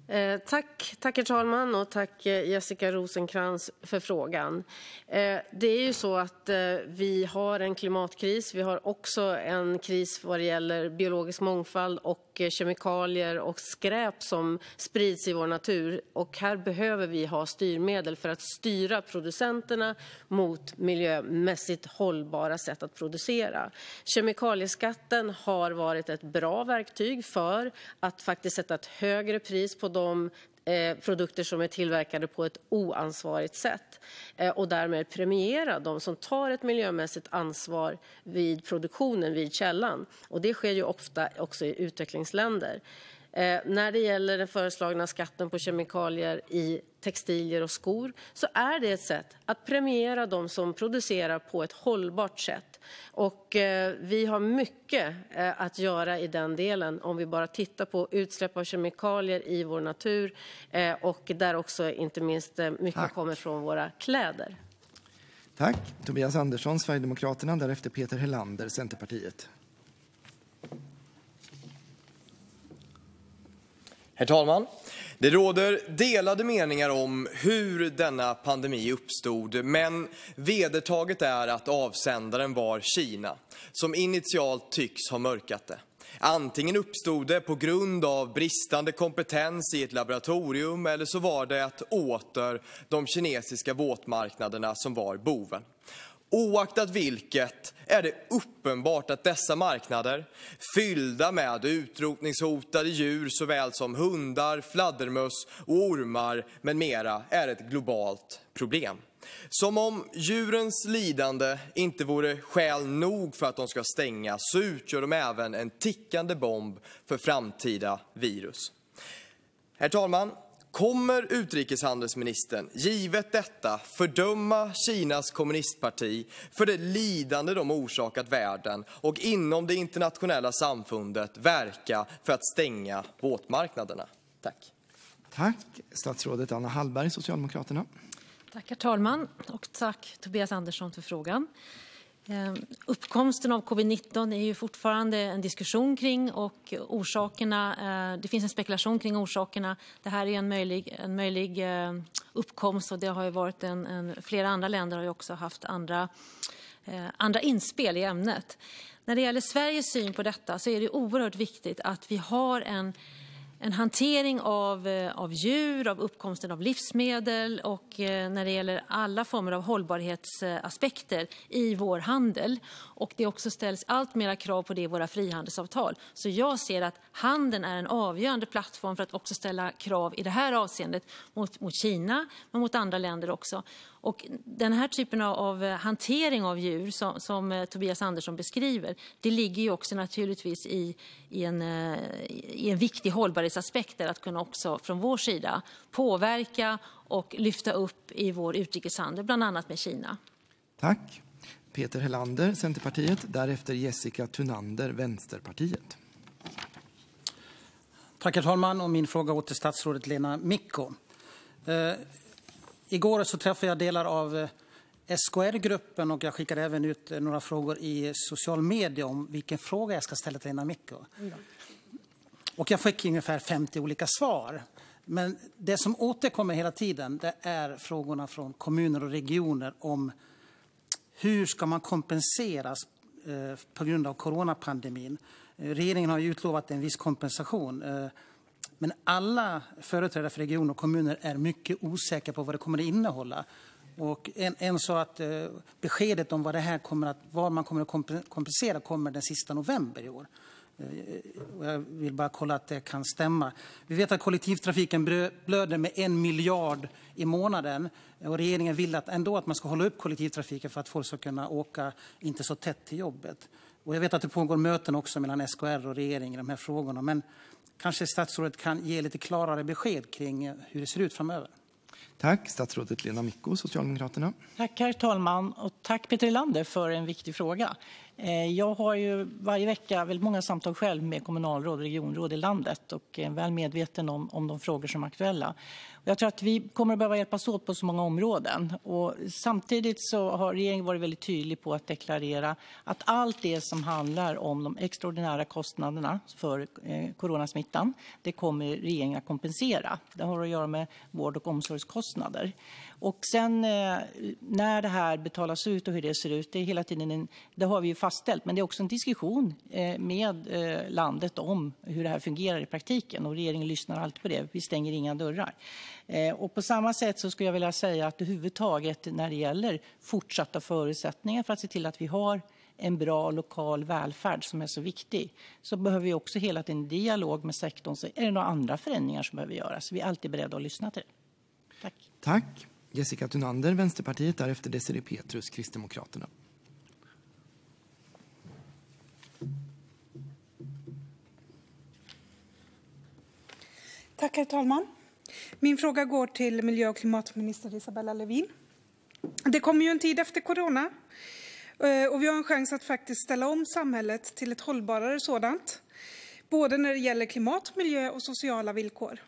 Eh, tack, tack herr talman och tack Jessica Rosencrantz för frågan. Eh, det är ju så att eh, vi har en klimatkris. Vi har också en kris vad det gäller biologisk mångfald och eh, kemikalier och skräp som sprids i vår natur. Och här behöver vi ha styrmedel för att styra producenterna mot miljömässigt hållbara sätt att producera. Kemikalieskatten har varit ett bra verktyg för att faktiskt sätta ett högre pris på de eh, produkter som är tillverkade på ett oansvarigt sätt eh, och därmed premiera de som tar ett miljömässigt ansvar vid produktionen, vid källan. Och det sker ju ofta också i utvecklingsländer. Eh, när det gäller den föreslagna skatten på kemikalier i textilier och skor så är det ett sätt att premiera de som producerar på ett hållbart sätt. Och eh, vi har mycket eh, att göra i den delen om vi bara tittar på utsläpp av kemikalier i vår natur eh, och där också inte minst eh, mycket Tack. kommer från våra kläder. Tack. Tobias Andersson, Sverigedemokraterna, därefter Peter Helander, Centerpartiet. Herr talman! Det råder delade meningar om hur denna pandemi uppstod, men vedertaget är att avsändaren var Kina, som initialt tycks ha mörkat det. Antingen uppstod det på grund av bristande kompetens i ett laboratorium eller så var det att åter de kinesiska våtmarknaderna som var boven. Oaktat vilket är det uppenbart att dessa marknader, fyllda med utrotningshotade djur såväl som hundar, fladdermöss och ormar med mera, är ett globalt problem. Som om djurens lidande inte vore skäl nog för att de ska stängas så utgör de även en tickande bomb för framtida virus. Herr talman! Kommer utrikeshandelsministern, givet detta, fördöma Kinas kommunistparti för det lidande de orsakat världen och inom det internationella samfundet verka för att stänga våtmarknaderna? Tack. Tack. Statsrådet Anna Hallberg, Socialdemokraterna. Tack herr talman och tack Tobias Andersson för frågan. Uppkomsten av covid nitton är ju fortfarande en diskussion kring och orsakerna, det finns en spekulation kring orsakerna. Det här är en möjlig, en möjlig uppkomst och det har ju varit en, en, flera andra länder har ju också haft andra, andra inspel i ämnet. När det gäller Sveriges syn på detta så är det oerhört viktigt att vi har en En hantering av, av djur, av uppkomsten av livsmedel och eh, när det gäller alla former av hållbarhetsaspekter i vår handel. Och det också ställs allt mera krav på det i våra frihandelsavtal. Så jag ser att handeln är en avgörande plattform för att också ställa krav i det här avseendet mot, mot Kina, men mot andra länder också. Och den här typen av, av hantering av djur som, som eh, Tobias Andersson beskriver, det ligger ju också naturligtvis i, i, en, eh, i en viktig hållbarhetsaspekt att kunna också från vår sida påverka och lyfta upp i vår utrikeshandel, bland annat med Kina. Tack. Peter Helander, Centerpartiet, därefter Jessica Thunander, Vänsterpartiet. Tack herr talman och min fråga går till statsrådet Lena Micko. Eh, Igår så träffade jag delar av S K R-gruppen och jag skickade även ut några frågor i social media om vilken fråga jag ska ställa till Lena Micko. Mm. Och jag fick ungefär femtio olika svar. Men det som återkommer hela tiden det är frågorna från kommuner och regioner om hur ska man kompenseras eh, på grund av coronapandemin. Eh, regeringen har ju utlovat en viss kompensation. Eh, Men alla företrädare för regioner och kommuner är mycket osäkra på vad det kommer att innehålla. Och en, en sa att eh, beskedet om vad, det här kommer att, vad man kommer att kompensera kommer den sista november i år. Eh, och jag vill bara kolla att det kan stämma. Vi vet att kollektivtrafiken blöder med en miljard i månaden. Och regeringen vill att ändå att man ska hålla upp kollektivtrafiken för att folk ska kunna åka inte så tätt till jobbet. Och jag vet att det pågår möten också mellan S K R och regeringen i de här frågorna. Men kanske statsrådet kan ge lite klarare besked kring hur det ser ut framöver. Tack. Statsrådet Lena Micko, Socialdemokraterna. Tack herr talman och Tack Peter Helander för en viktig fråga. Jag har ju varje vecka väldigt många samtal själv med kommunalråd och regionråd i landet och är väl medveten om, om de frågor som är aktuella. Jag tror att vi kommer att behöva hjälpas åt på så många områden. Och samtidigt så har regeringen varit väldigt tydlig på att deklarera att allt det som handlar om de extraordinära kostnaderna för eh, coronasmittan, det kommer regeringen att kompensera. Det har att göra med vård- och omsorgskostnader. Och sen eh, när det här betalas ut och hur det ser ut, det är hela tiden en, det har vi ju fastställt. Men det är också en diskussion eh, med eh, landet om hur det här fungerar i praktiken. Och regeringen lyssnar alltid på det. Vi stänger inga dörrar. Eh, och på samma sätt så skulle jag vilja säga att överhuvudtaget när det gäller fortsatta förutsättningar för att se till att vi har en bra lokal välfärd som är så viktig, så behöver vi också hela tiden dialog med sektorn. Så är det några andra förändringar som behöver göras? Vi är alltid beredda att lyssna till det. Tack. Tack. Jessica Thunander, Vänsterpartiet, därefter Desirée Petrus, Kristdemokraterna. Tack herr talman. Min fråga går till miljö- och klimatminister Isabella Lövin. Det kommer ju en tid efter corona och vi har en chans att faktiskt ställa om samhället till ett hållbarare sådant. Både när det gäller klimat, miljö och sociala villkor.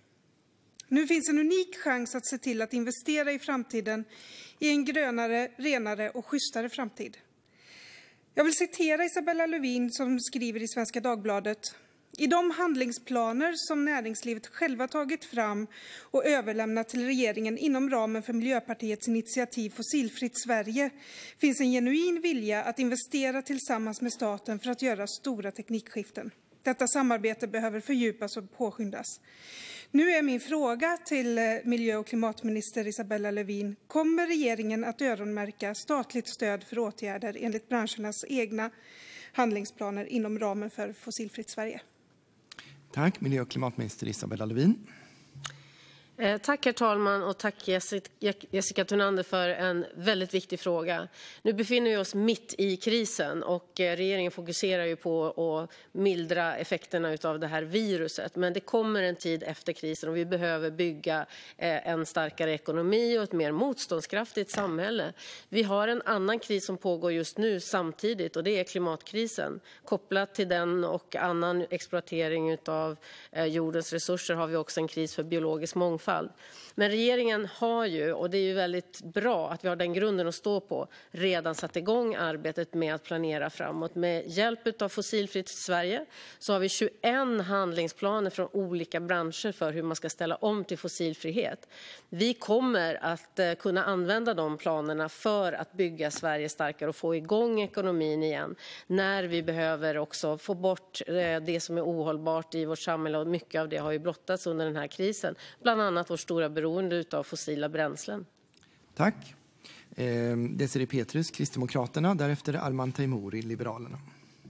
Nu finns en unik chans att se till att investera i framtiden i en grönare, renare och schysstare framtid. Jag vill citera Isabella Lövin som skriver i Svenska Dagbladet. I de handlingsplaner som näringslivet själva tagit fram och överlämnat till regeringen inom ramen för Miljöpartiets initiativ Fossilfritt Sverige finns en genuin vilja att investera tillsammans med staten för att göra stora teknikskiften. Detta samarbete behöver fördjupas och påskyndas. Nu är min fråga till miljö- och klimatminister Isabella Lövin. Kommer regeringen att öronmärka statligt stöd för åtgärder enligt branschernas egna handlingsplaner inom ramen för Fossilfritt Sverige? Tack, miljö- och klimatminister Isabella Lövin. Eh, tack herr talman och tack Jessica Thunander för en väldigt viktig fråga. Nu befinner vi oss mitt i krisen och eh, regeringen fokuserar ju på att mildra effekterna av det här viruset. Men det kommer en tid efter krisen och vi behöver bygga eh, en starkare ekonomi och ett mer motståndskraftigt samhälle. Vi har en annan kris som pågår just nu samtidigt och det är klimatkrisen. Kopplat till den och annan exploatering av eh, jordens resurser har vi också en kris för biologisk mångfald. Men regeringen har ju, och det är ju väldigt bra att vi har den grunden att stå på, redan satt igång arbetet med att planera framåt. Med hjälp av Fossilfritt Sverige så har vi tjugoett handlingsplaner från olika branscher för hur man ska ställa om till fossilfrihet. Vi kommer att kunna använda de planerna för att bygga Sverige starkare och få igång ekonomin igen. När vi behöver också få bort det som är ohållbart i vårt samhälle, och mycket av det har ju blottats under den här krisen. Bland annat vårt stora beroende av fossila bränslen. Tack. Eh, Desirée Petrus, Kristdemokraterna, därefter Arman Teimouri, Liberalerna.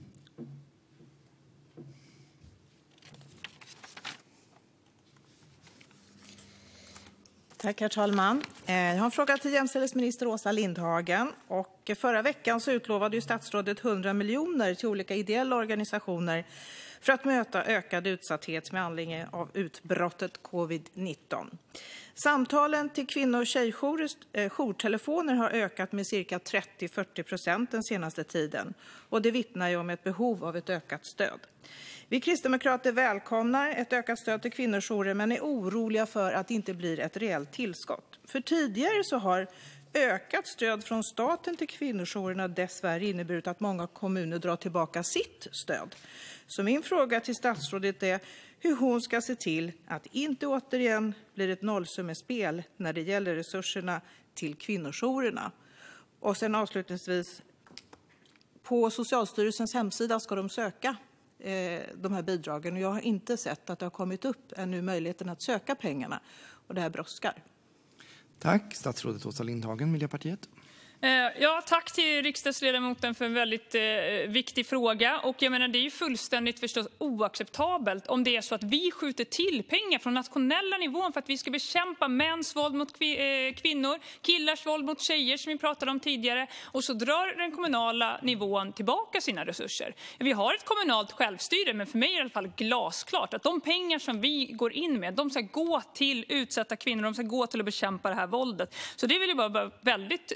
Tack herr talman. Jag har en fråga till jämställdhetsminister Åsa Lindhagen. Och förra veckan så utlovade ju statsrådet hundra miljoner till olika ideella organisationer för att möta ökad utsatthet med anledning av utbrottet covid nitton. Samtalen till kvinno- och tjejjourers eh, jourtelefoner har ökat med cirka trettio till fyrtio procent den senaste tiden. Och det vittnar ju om ett behov av ett ökat stöd. Vi kristdemokrater välkomnar ett ökat stöd till kvinnojourer men är oroliga för att det inte blir ett reellt tillskott. För tidigare så har ökat stöd från staten till kvinnojourerna dessvärre inneburit att många kommuner drar tillbaka sitt stöd. Så min fråga till statsrådet är hur hon ska se till att det inte återigen blir ett nollsummespel när det gäller resurserna till kvinnojourerna. Och sen avslutningsvis, på Socialstyrelsens hemsida ska de söka eh, de här bidragen. Och jag har inte sett att det har kommit upp ännu möjligheten att söka pengarna. Och det här brådskar. Tack, statsrådet Åsa Lindhagen, Miljöpartiet. Ja, tack till riksdagsledamoten för en väldigt eh, viktig fråga. Och jag menar, det är ju fullständigt förstås oacceptabelt om det är så att vi skjuter till pengar från nationella nivån för att vi ska bekämpa mäns våld mot kvi- eh, kvinnor, killars våld mot tjejer som vi pratade om tidigare. Och så drar den kommunala nivån tillbaka sina resurser. Vi har ett kommunalt självstyre, men för mig är det i alla fall glasklart att de pengar som vi går in med, de ska gå till utsatta kvinnor, de ska gå till att bekämpa det här våldet. Så det vill jag bara vara väldigt tydlig med.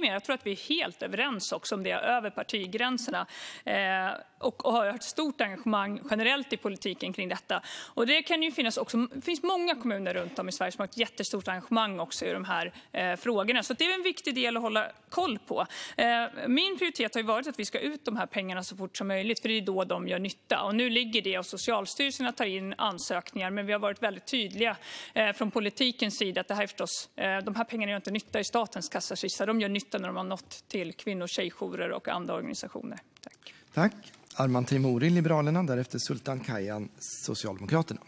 med, jag tror att vi är helt överens också om det över partigränserna eh, och, och har ett stort engagemang generellt i politiken kring detta. Och det kan ju finnas också, det finns många kommuner runt om i Sverige som har ett jättestort engagemang också i de här eh, frågorna. Så det är en viktig del att hålla koll på. Eh, min prioritet har ju varit att vi ska ut de här pengarna så fort som möjligt, för det är då de gör nytta. Och nu ligger det hos Socialstyrelsen att ta in ansökningar, men vi har varit väldigt tydliga eh, från politikens sida att det här är förstås, eh, de här pengarna gör inte nytta i statens kassakista. De gör nytta när de har nått till kvinnor, tjejjourer och andra organisationer. Tack. Tack. Arman Teimouri, Liberalerna, därefter Sultan Kayhan, Socialdemokraterna.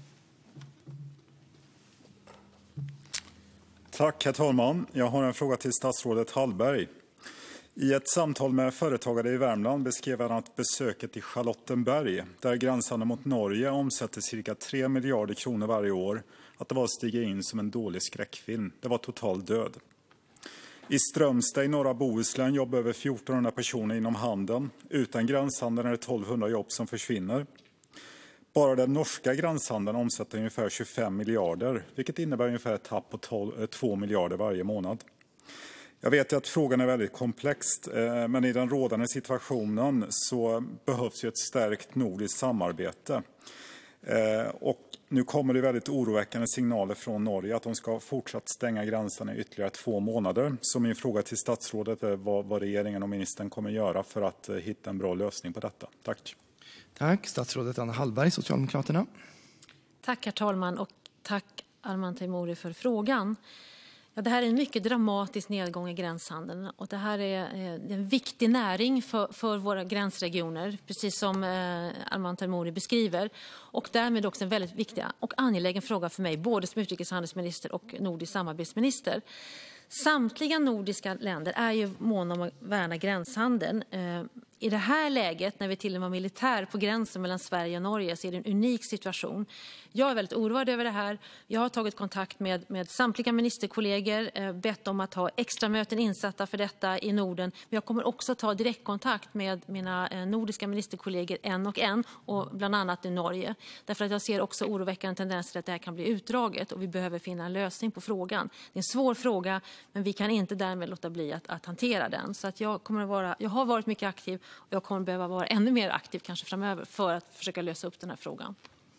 Tack, herr talman. Jag har en fråga till statsrådet Hallberg. I ett samtal med företagare i Värmland beskrev han att besöket i Charlottenberg, där gränshandeln mot Norge omsätter cirka tre miljarder kronor varje år, att det var att stiga in som en dålig skräckfilm. Det var total död. I Strömstad i norra Bohuslän jobbar över fjortonhundra personer inom handeln. Utan gränshandeln är det tolvhundra jobb som försvinner. Bara den norska gränshandeln omsätter ungefär tjugofem miljarder, vilket innebär ungefär ett tapp på tolv, två miljarder varje månad. Jag vet att frågan är väldigt komplex, men i den rådande situationen så behövs ju ett stärkt nordiskt samarbete. Och nu kommer det väldigt oroväckande signaler från Norge att de ska fortsatt stänga gränserna i ytterligare två månader. Så min fråga till statsrådet är vad, vad regeringen och ministern kommer göra för att hitta en bra lösning på detta. Tack. Tack. Statsrådet Anna Hallberg, Socialdemokraterna. Tack, herr talman, och tack Arman Teimouri för frågan. Ja, det här är en mycket dramatisk nedgång i gränshandeln och det här är en viktig näring för, för våra gränsregioner, precis som eh, Arman Teimouri beskriver. Och därmed också en väldigt viktig och angelägen fråga för mig, både som utrikeshandelsminister och nordisk samarbetsminister. Samtliga nordiska länder är ju måna om att värna gränshandeln. Eh, I det här läget, när vi till och med har militär på gränsen mellan Sverige och Norge, så är det en unik situation. Jag är väldigt oroad över det här. Jag har tagit kontakt med, med samtliga ministerkollegor, eh, bett om att ha extra möten insatta för detta i Norden. Men jag kommer också ta direktkontakt med mina eh, nordiska ministerkollegor en och en, och bland annat i Norge. Därför att jag ser också oroväckande tendenser att det här kan bli utdraget och vi behöver finna en lösning på frågan. Det är en svår fråga, men vi kan inte därmed låta bli att, att hantera den. Så att jag, kommer att vara, jag har varit mycket aktiv och jag kommer behöva vara ännu mer aktiv kanske framöver för att försöka lösa upp den här frågan.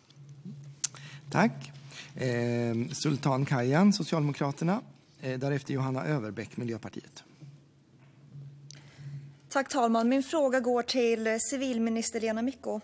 Tack. Eh, Sultan Kayhan, Socialdemokraterna. Eh, därefter Johanna Överbeck, Miljöpartiet. Tack talman. Min fråga går till civilminister Lena Micko.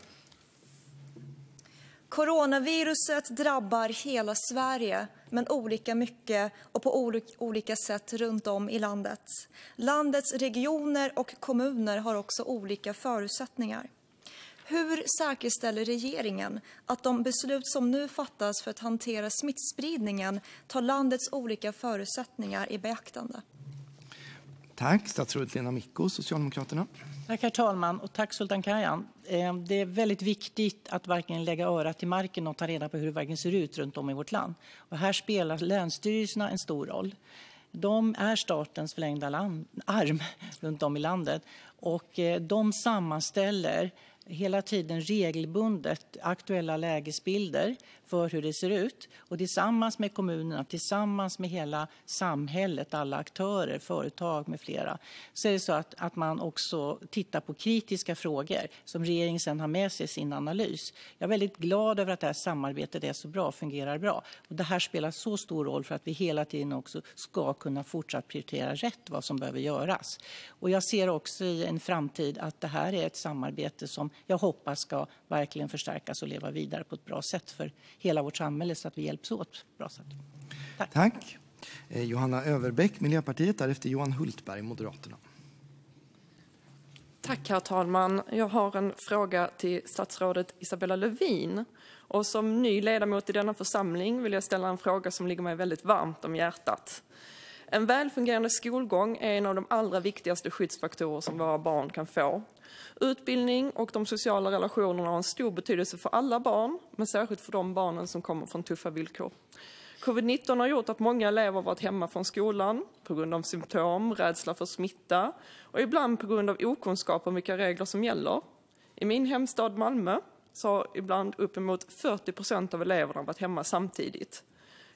Coronaviruset drabbar hela Sverige, men olika mycket och på olika sätt runt om i landet. Landets regioner och kommuner har också olika förutsättningar. Hur säkerställer regeringen att de beslut som nu fattas för att hantera smittspridningen tar landets olika förutsättningar i beaktande? Tack. Statsrådet Lena Micko, Socialdemokraterna. Tack, herr talman, och tack Sultan Kayhan. Det är väldigt viktigt att verkligen lägga örat till marken och ta reda på hur det verkligen ser ut runt om i vårt land. Och här spelar länsstyrelserna en stor roll. De är statens förlängda land, arm runt om i landet och de sammanställer hela tiden regelbundet aktuella lägesbilder för hur det ser ut. Och tillsammans med kommunerna, tillsammans med hela samhället, alla aktörer, företag med flera, så är det så att, att man också tittar på kritiska frågor som regeringen sedan har med sig i sin analys. Jag är väldigt glad över att det här samarbetet är så bra, fungerar bra. Och det här spelar så stor roll för att vi hela tiden också ska kunna fortsatt prioritera rätt vad som behöver göras. Och jag ser också i en framtid att det här är ett samarbete som jag hoppas ska verkligen förstärkas och leva vidare på ett bra sätt för hela vårt samhälle så att vi hjälps åt på ett bra sätt. Tack. Tack. Eh, Johanna Överbeck, Miljöpartiet, därefter Johan Hultberg, Moderaterna. Tack, herr talman. Jag har en fråga till statsrådet Isabella Lövin. Och som ny ledamot i denna församling vill jag ställa en fråga som ligger mig väldigt varmt om hjärtat. En välfungerande skolgång är en av de allra viktigaste skyddsfaktorer som våra barn kan få. Utbildning och de sociala relationerna har en stor betydelse för alla barn, men särskilt för de barnen som kommer från tuffa villkor. covid nitton har gjort att många elever varit hemma från skolan på grund av symptom, rädsla för smitta och ibland på grund av okunskap om vilka regler som gäller. I min hemstad Malmö så har ibland uppemot fyrtio procent av eleverna varit hemma samtidigt.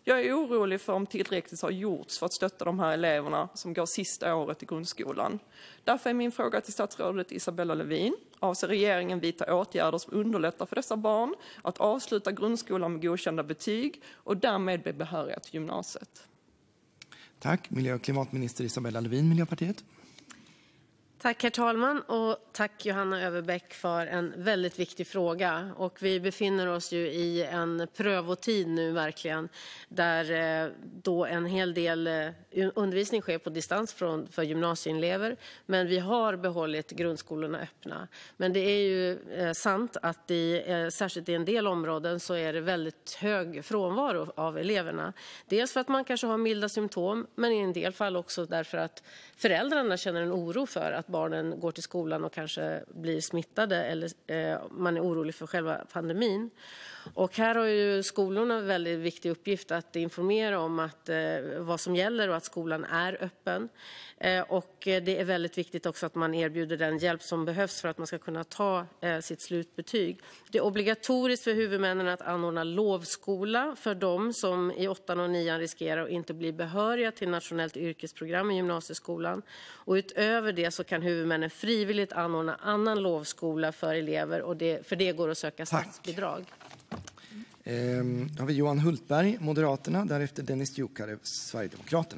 Jag är orolig för om tillräckligt har gjorts för att stötta de här eleverna som går sista året i grundskolan. Därför är min fråga till statsrådet Isabella Lövin: avser regeringen vidta åtgärder som underlättar för dessa barn att avsluta grundskolan med godkända betyg och därmed bli behöriga till gymnasiet? Tack. Miljö- och klimatminister Isabella Lövin, Miljöpartiet. Tack herr talman och tack Johanna Öfverbeck för en väldigt viktig fråga. Och vi befinner oss ju i en prövotid nu verkligen, där då en hel del undervisning sker på distans från, för gymnasieelever. Men vi har behållit grundskolorna öppna. Men det är ju sant att i, särskilt i en del områden så är det väldigt hög frånvaro av eleverna. Dels för att man kanske har milda symptom, men i en del fall också därför att föräldrarna känner en oro för att barnen går till skolan och kanske blir smittade, eller eh, man är orolig för själva pandemin. Och här har ju skolorna en väldigt viktig uppgift att informera om att, eh, vad som gäller och att skolan är öppen. Eh, och det är väldigt viktigt också att man erbjuder den hjälp som behövs för att man ska kunna ta eh, sitt slutbetyg. Det är obligatoriskt för huvudmännen att anordna lovskola för dem som i åttan och nian riskerar att inte bli behöriga till nationellt yrkesprogram i gymnasieskolan. Och utöver det så kan huvudmännen frivilligt anordna annan lovskola för elever, och det, för det går att söka statsbidrag. Ehm, då har vi Johan Hultberg, Moderaterna, därefter Dennis Dioukarev, Sverigedemokraterna.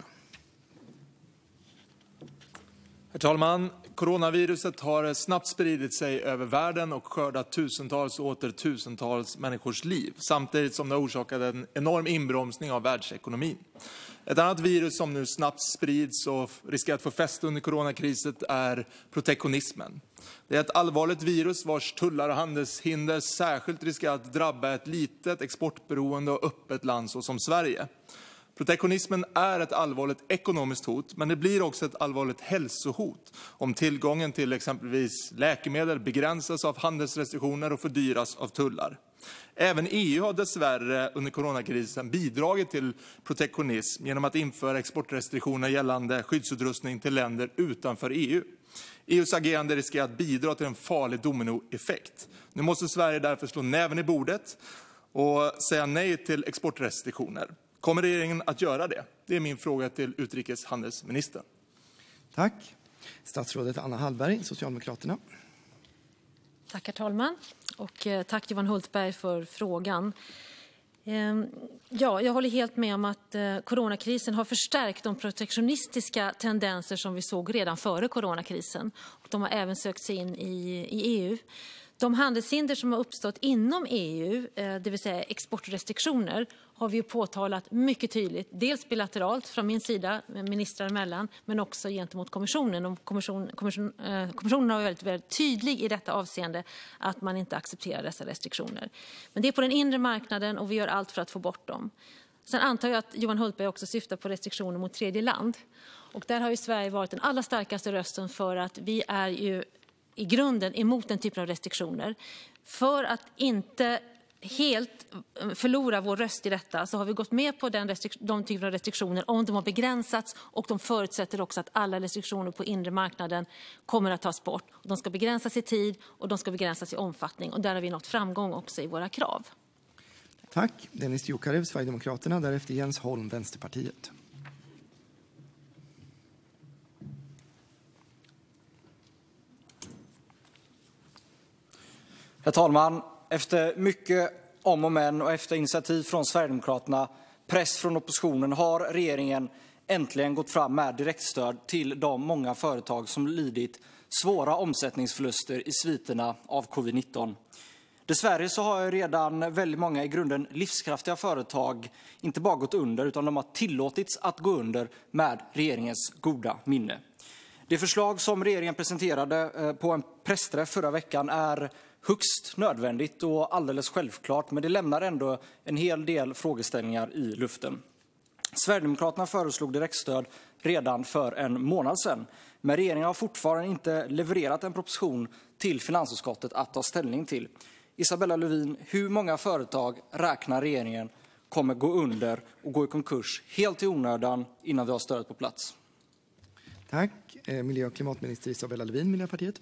Herr talman! Coronaviruset har snabbt spridit sig över världen och skördat tusentals och åter tusentals människors liv, samtidigt som det har orsakat en enorm inbromsning av världsekonomin. Ett annat virus som nu snabbt sprids och riskerar att få fäste under coronakrisen är protektionismen. Det är ett allvarligt virus vars tullar och handelshinder särskilt riskerar att drabba ett litet, exportberoende och öppet land som Sverige. Protektionismen är ett allvarligt ekonomiskt hot, men det blir också ett allvarligt hälsohot om tillgången till exempelvis läkemedel begränsas av handelsrestriktioner och fördyras av tullar. Även E U har dessvärre under coronakrisen bidragit till protektionism genom att införa exportrestriktioner gällande skyddsutrustning till länder utanför E U. E U:s agerande riskerar att bidra till en farlig dominoeffekt. Nu måste Sverige därför slå näven i bordet och säga nej till exportrestriktioner. Kommer regeringen att göra det? Det är min fråga till utrikeshandelsministern. Tack. Statsrådet Anna Hallberg, Socialdemokraterna. Tack herr talman och tack Johan Hultberg för frågan. Ja, jag håller helt med om att coronakrisen har förstärkt de protektionistiska tendenser som vi såg redan före coronakrisen. Och de har även sökt sig in i, i E U. De handelshinder som har uppstått inom E U, det vill säga exportrestriktioner, har vi ju påtalat mycket tydligt. Dels bilateralt från min sida, ministrar emellan, men också gentemot kommissionen. Och kommission, kommission, eh, kommissionen har varit väldigt tydlig i detta avseende att man inte accepterar dessa restriktioner. Men det är på den inre marknaden och vi gör allt för att få bort dem. Sen antar jag att Johan Hultberg också syftar på restriktioner mot tredje land. Och där har ju Sverige varit den allra starkaste rösten för att vi är ju i grunden emot den typen av restriktioner. För att inte helt förlora vår röst i detta så har vi gått med på den restrikt- de typer av restriktioner om de har begränsats, och de förutsätter också att alla restriktioner på inre marknaden kommer att tas bort. De ska begränsas i tid och de ska begränsas i omfattning, och där har vi nått framgång också i våra krav. Tack. Dennis Dioukarev, Sverigedemokraterna, därefter Jens Holm, Vänsterpartiet. Herr talman! Efter mycket om och men och efter initiativ från Sverigedemokraterna, press från oppositionen, har regeringen äntligen gått fram med direktstöd till de många företag som lidit svåra omsättningsförluster i sviterna av covid nitton. Dessvärre så har redan väldigt många i grunden livskraftiga företag inte bara gått under, utan de har tillåtits att gå under med regeringens goda minne. Det förslag som regeringen presenterade på en pressträff förra veckan är högst nödvändigt och alldeles självklart, men det lämnar ändå en hel del frågeställningar i luften. Sverigedemokraterna föreslog direktstöd redan för en månad sedan, men regeringen har fortfarande inte levererat en proposition till finansutskottet att ta ställning till. Isabella Lövin, hur många företag räknar regeringen kommer gå under och gå i konkurs helt i onödan innan vi har stödet på plats? Tack. Miljö- och klimatminister Isabella Lövin, Miljöpartiet.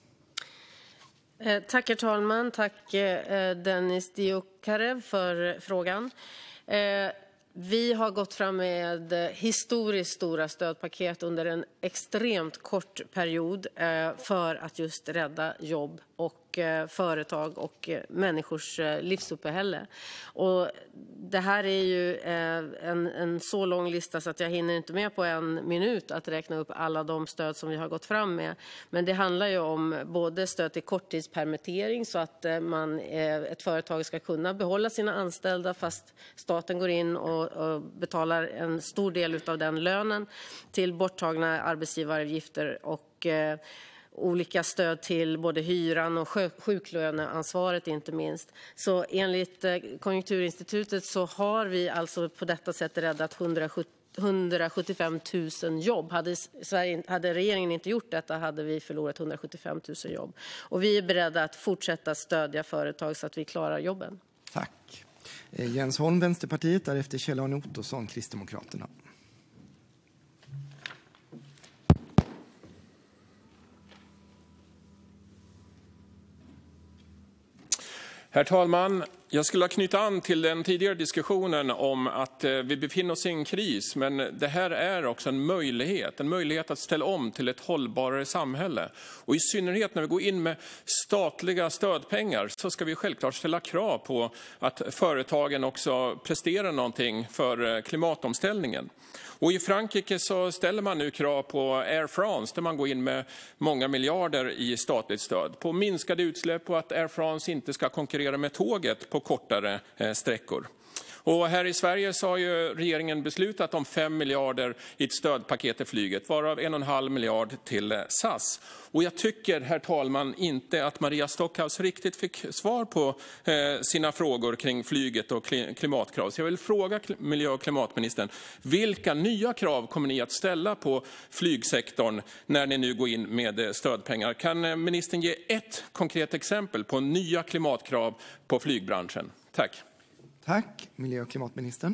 Eh, tack herr talman, tack eh, Dennis Dioukarev för frågan. Eh, Vi har gått fram med historiskt stora stödpaket under en extremt kort period för att just rädda jobb och företag och människors livsuppehälle. Och det här är ju en, en så lång lista så att jag hinner inte med på en minut att räkna upp alla de stöd som vi har gått fram med. Men det handlar ju om både stöd till korttidspermittering så att man, ett företag ska kunna behålla sina anställda fast staten går in och, och betalar en stor del av den lönen, till borttagna arbetsgivaravgifter och eh, olika stöd till både hyran och sjuklöneansvaret inte minst. Så enligt Konjunkturinstitutet så har vi alltså på detta sätt räddat hundrasjuttiofem tusen jobb. Hade, Sverige, hade regeringen inte gjort detta hade vi förlorat hundrasjuttiofem tusen jobb. Och vi är beredda att fortsätta stödja företag så att vi klarar jobben. Tack. Jens Holm, Vänsterpartiet, därefter Kjell-Arne Ottosson, Kristdemokraterna. Herr talman, jag skulle knyta an till den tidigare diskussionen om att vi befinner oss i en kris, men det här är också en möjlighet, en möjlighet att ställa om till ett hållbarare samhälle. Och i synnerhet när vi går in med statliga stödpengar så ska vi självklart ställa krav på att företagen också presterar någonting för klimatomställningen. Och i Frankrike så ställer man nu krav på Air France där man går in med många miljarder i statligt stöd på minskade utsläpp och att Air France inte ska konkurrera med tåget på kortare eh, sträckor. Och här i Sverige så har ju regeringen beslutat om fem miljarder i ett stödpaket till flyget, varav en och en halv miljard till S A S. Och jag tycker, herr talman, inte att Maria Stockhaus riktigt fick svar på eh, sina frågor kring flyget och klimatkrav. Så jag vill fråga miljö- och klimatministern, vilka nya krav kommer ni att ställa på flygsektorn när ni nu går in med stödpengar? Kan ministern ge ett konkret exempel på nya klimatkrav på flygbranschen? Tack. Tack, miljö- och klimatministern.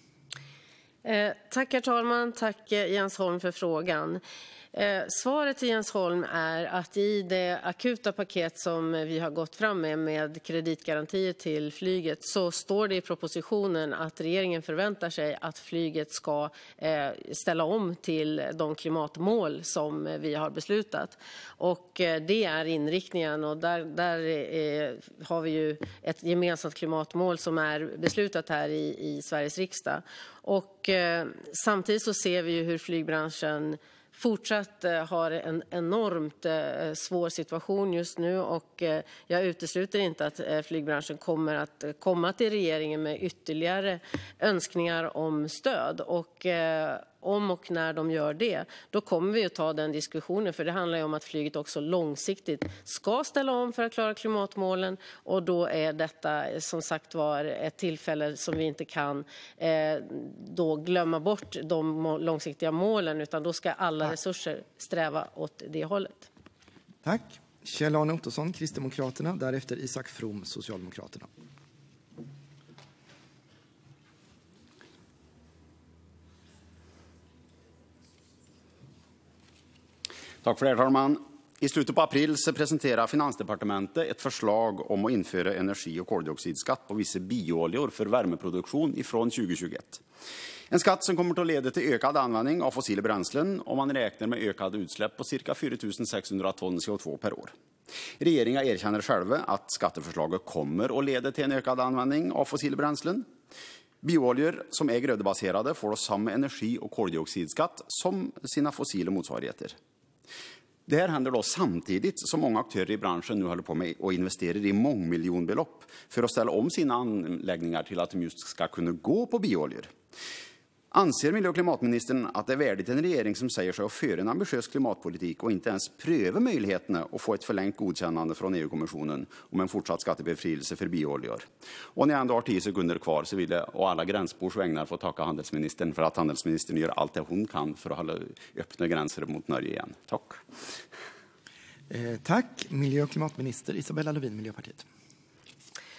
Eh, tack herr talman, tack Jens Holm för frågan. Eh, svaret till Jens Holm är att i det akuta paket som vi har gått fram med med kreditgarantier till flyget så står det i propositionen att regeringen förväntar sig att flyget ska eh, ställa om till de klimatmål som vi har beslutat. Och eh, det är inriktningen och där, där eh, har vi ju ett gemensamt klimatmål som är beslutat här i, i Sveriges riksdag. Och eh, samtidigt så ser vi ju hur flygbranschen fortsatt har en enormt svår situation just nu och jag utesluter inte att flygbranschen kommer att komma till regeringen med ytterligare önskningar om stöd. Och om och när de gör det, då kommer vi att ta den diskussionen, för det handlar ju om att flyget också långsiktigt ska ställa om för att klara klimatmålen, och då är detta som sagt var ett tillfälle som vi inte kan eh, då glömma bort de långsiktiga målen, utan då ska alla resurser sträva åt det hållet. Tack. Kjell-Arne Ottosson, Kristdemokraterna, därefter Isak From, Socialdemokraterna. Tack för det, herr talman. I slutet på april så presenterade Finansdepartementet ett förslag om att införa energi- och koldioxidskatt på vissa biooljor för värmeproduktion ifrån tjugo tjugoett. En skatt som kommer att leda till ökad användning av fossila bränslen, och man räknar med ökade utsläpp på cirka fyra tusen sexhundra ton C O två per år. Regeringen erkänner själva att skatteförslaget kommer att leda till en ökad användning av fossila bränslen. Biooljor som är grödebaserade får då samma energi- och koldioxidskatt som sina fossila motsvarigheter. Det här händer då samtidigt som många aktörer i branschen nu håller på med och investerar i mångmiljonbelopp för att ställa om sina anläggningar till att de just ska kunna gå på biooljor. Anser miljö- och klimatministern att det är värdigt en regering som säger sig att föra en ambitiös klimatpolitik och inte ens pröva möjligheterna att få ett förlängt godkännande från E U-kommissionen om en fortsatt skattebefrielse för biooljor? Och när jag ändå har tio sekunder kvar så vill jag å alla gränsbors vägnar få tacka handelsministern för att handelsministern gör allt det hon kan för att hålla öppna gränser mot Norge igen. Tack. Eh, tack, miljö- och klimatminister Isabella Lövin, Miljöpartiet.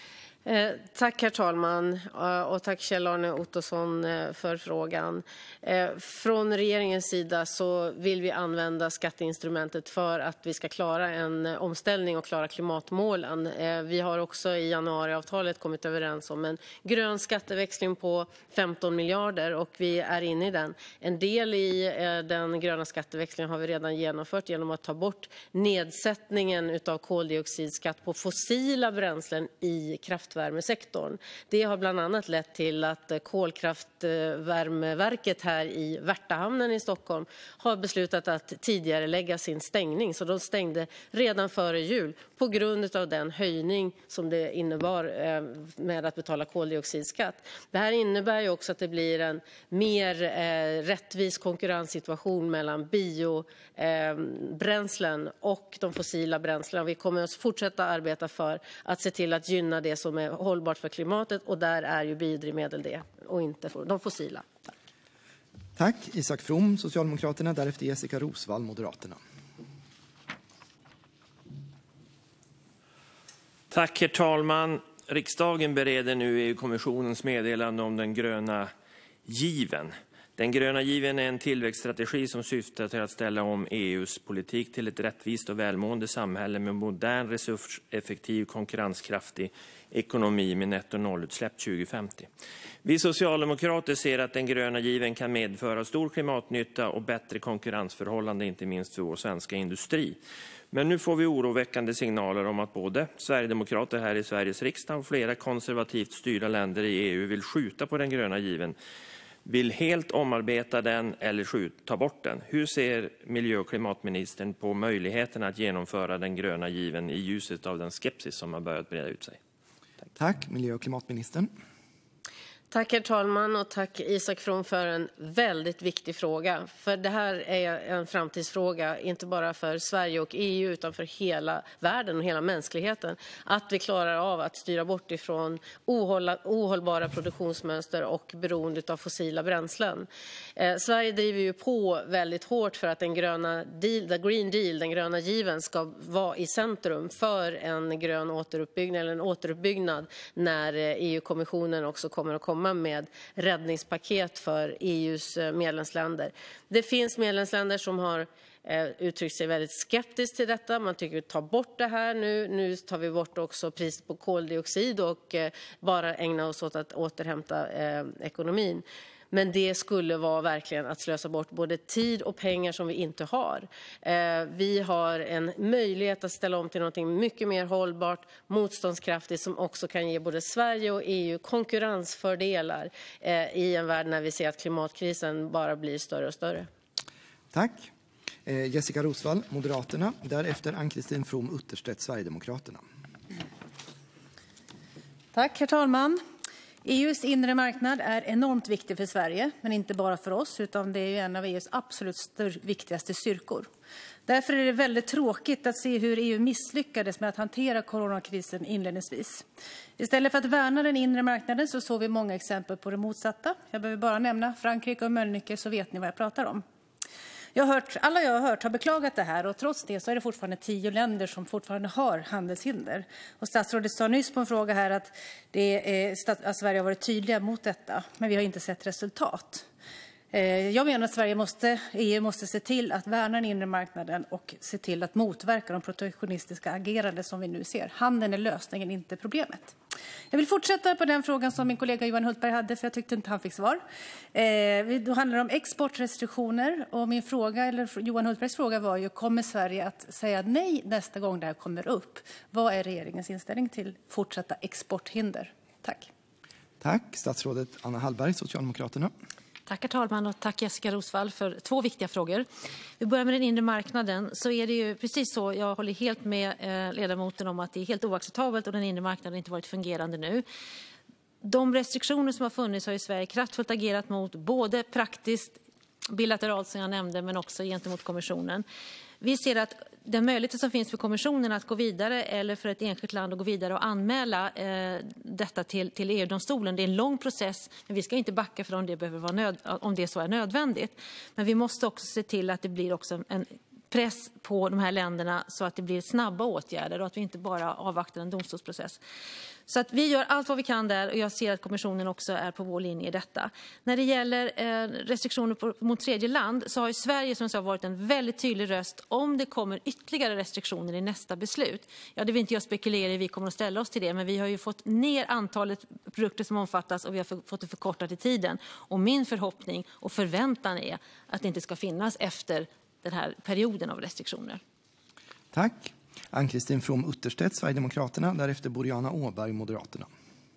Eh, tack herr talman eh, och tack Kjell-Arne Ottosson eh, för frågan. Eh, från regeringens sida så vill vi använda skatteinstrumentet för att vi ska klara en eh, omställning och klara klimatmålen. Eh, vi har också i januariavtalet kommit överens om en grön skatteväxling på femton miljarder och vi är inne i den. En del i eh, den gröna skatteväxlingen har vi redan genomfört genom att ta bort nedsättningen utav koldioxidskatt på fossila bränslen i kraft värmesektorn. Det har bland annat lett till att kolkraftvärmeverket här i Värtahamnen i Stockholm har beslutat att tidigarelägga sin stängning. Så de stängde redan före jul på grund av den höjning som det innebar med att betala koldioxidskatt. Det här innebär ju också att det blir en mer eh, rättvis konkurrenssituation mellan biobränslen eh, och de fossila bränslena. Vi kommer att fortsätta arbeta för att se till att gynna det som är hållbart för klimatet och där är ju biodrivmedel det och inte de fossila. Tack. Tack. Isak From, Socialdemokraterna, därefter Jessica Roswall, Moderaterna. Tack herr talman. Riksdagen bereder nu E U-kommissionens meddelande om den gröna given. Den gröna given är en tillväxtstrategi som syftar till att ställa om E U:s politik till ett rättvist och välmående samhälle med modern, resurseffektiv, konkurrenskraftig ekonomi med netto nollutsläpp tjugo femtio. Vi socialdemokrater ser att den gröna given kan medföra stor klimatnytta och bättre konkurrensförhållande, inte minst för vår svenska industri. Men nu får vi oroväckande signaler om att både Sverigedemokrater här i Sveriges riksdag och flera konservativt styrda länder i E U vill skjuta på den gröna given, vill helt omarbeta den eller skjuta, ta bort den. Hur ser miljö- och klimatministern på möjligheten att genomföra den gröna given i ljuset av den skepsis som har börjat breda ut sig? Tack, Tack miljö- och klimatministern. Tack herr talman och tack Isak From för en väldigt viktig fråga. För det här är en framtidsfråga, inte bara för Sverige och E U utan för hela världen och hela mänskligheten. Att vi klarar av att styra bort ifrån ohålla, ohållbara produktionsmönster och beroende av fossila bränslen. Eh, Sverige driver ju på väldigt hårt för att den gröna deal, the Green Deal, den gröna given, ska vara i centrum för en grön återuppbyggnad eller en återuppbyggnad när E U-kommissionen också kommer att komma med räddningspaket för E U:s medlemsländer. Det finns medlemsländer som har eh, uttryckt sig väldigt skeptiskt till detta. Man tycker att ta bort det här nu. Nu tar vi bort också priset på koldioxid och eh, bara ägna oss åt att återhämta eh, ekonomin. Men det skulle vara verkligen att slösa bort både tid och pengar som vi inte har. Eh, vi har en möjlighet att ställa om till något mycket mer hållbart, motståndskraftigt som också kan ge både Sverige och E U konkurrensfördelar eh, i en värld när vi ser att klimatkrisen bara blir större och större. Tack. Eh, Jessica Roswall, Moderaterna. Därefter Ann-Kristin From Utterstedt, Sverigedemokraterna. Tack herr talman. E U:s inre marknad är enormt viktig för Sverige, men inte bara för oss, utan det är en av E U:s absolut stör- viktigaste styrkor. Därför är det väldigt tråkigt att se hur E U misslyckades med att hantera coronakrisen inledningsvis. Istället för att värna den inre marknaden så såg vi många exempel på det motsatta. Jag behöver bara nämna Frankrike och Mölnlycke så vet ni vad jag pratar om. Jag har hört, alla jag har hört har beklagat det här och trots det så är det fortfarande tio länder som fortfarande har handelshinder. Och statsrådet sa nyss på en fråga här att, det är, att Sverige har varit tydliga mot detta, men vi har inte sett resultat. Jag menar att Sverige måste, E U måste se till att värna den inre marknaden och se till att motverka de protektionistiska agerande som vi nu ser. Handeln är lösningen, inte problemet. Jag vill fortsätta på den frågan som min kollega Johan Hultberg hade, för jag tyckte inte han fick svar. Eh, då handlar det om exportrestriktioner och min fråga, eller Johan Hultbergs fråga var ju, kommer Sverige att säga nej nästa gång det här kommer upp? Vad är regeringens inställning till fortsatta exporthinder? Tack. Tack. Statsrådet Anna Hallberg, Socialdemokraterna. Tack herr talman och tack Jessica Roswall för två viktiga frågor. Vi börjar med den inre marknaden, så är det ju precis så, jag håller helt med eh, ledamoten om att det är helt oacceptabelt och den inre marknaden inte varit fungerande nu. De restriktioner som har funnits har ju Sverige kraftfullt agerat mot, både praktiskt, bilateralt som jag nämnde, men också gentemot kommissionen. Vi ser att den möjlighet som finns för kommissionen att gå vidare eller för ett enskilt land att gå vidare och anmäla eh, detta till, till E U-domstolen. Det är en lång process, men vi ska inte backa för om det, behöver vara nöd, om det så är nödvändigt. Men vi måste också se till att det blir också en press på de här länderna så att det blir snabba åtgärder och att vi inte bara avvaktar en domstolsprocess. Så att vi gör allt vad vi kan där och jag ser att kommissionen också är på vår linje i detta. När det gäller eh, restriktioner på, mot tredje land så har ju Sverige som jag sa varit en väldigt tydlig röst om det kommer ytterligare restriktioner i nästa beslut. Ja, det vill inte jag spekulera i, vi kommer att ställa oss till det, men vi har ju fått ner antalet produkter som omfattas och vi har för, fått det förkortat i tiden. Och min förhoppning och förväntan är att det inte ska finnas efter den här perioden av restriktioner. Tack. Ann-Kristin From Utterstedt, Sverigedemokraterna, därefter Boriana Åberg, Moderaterna.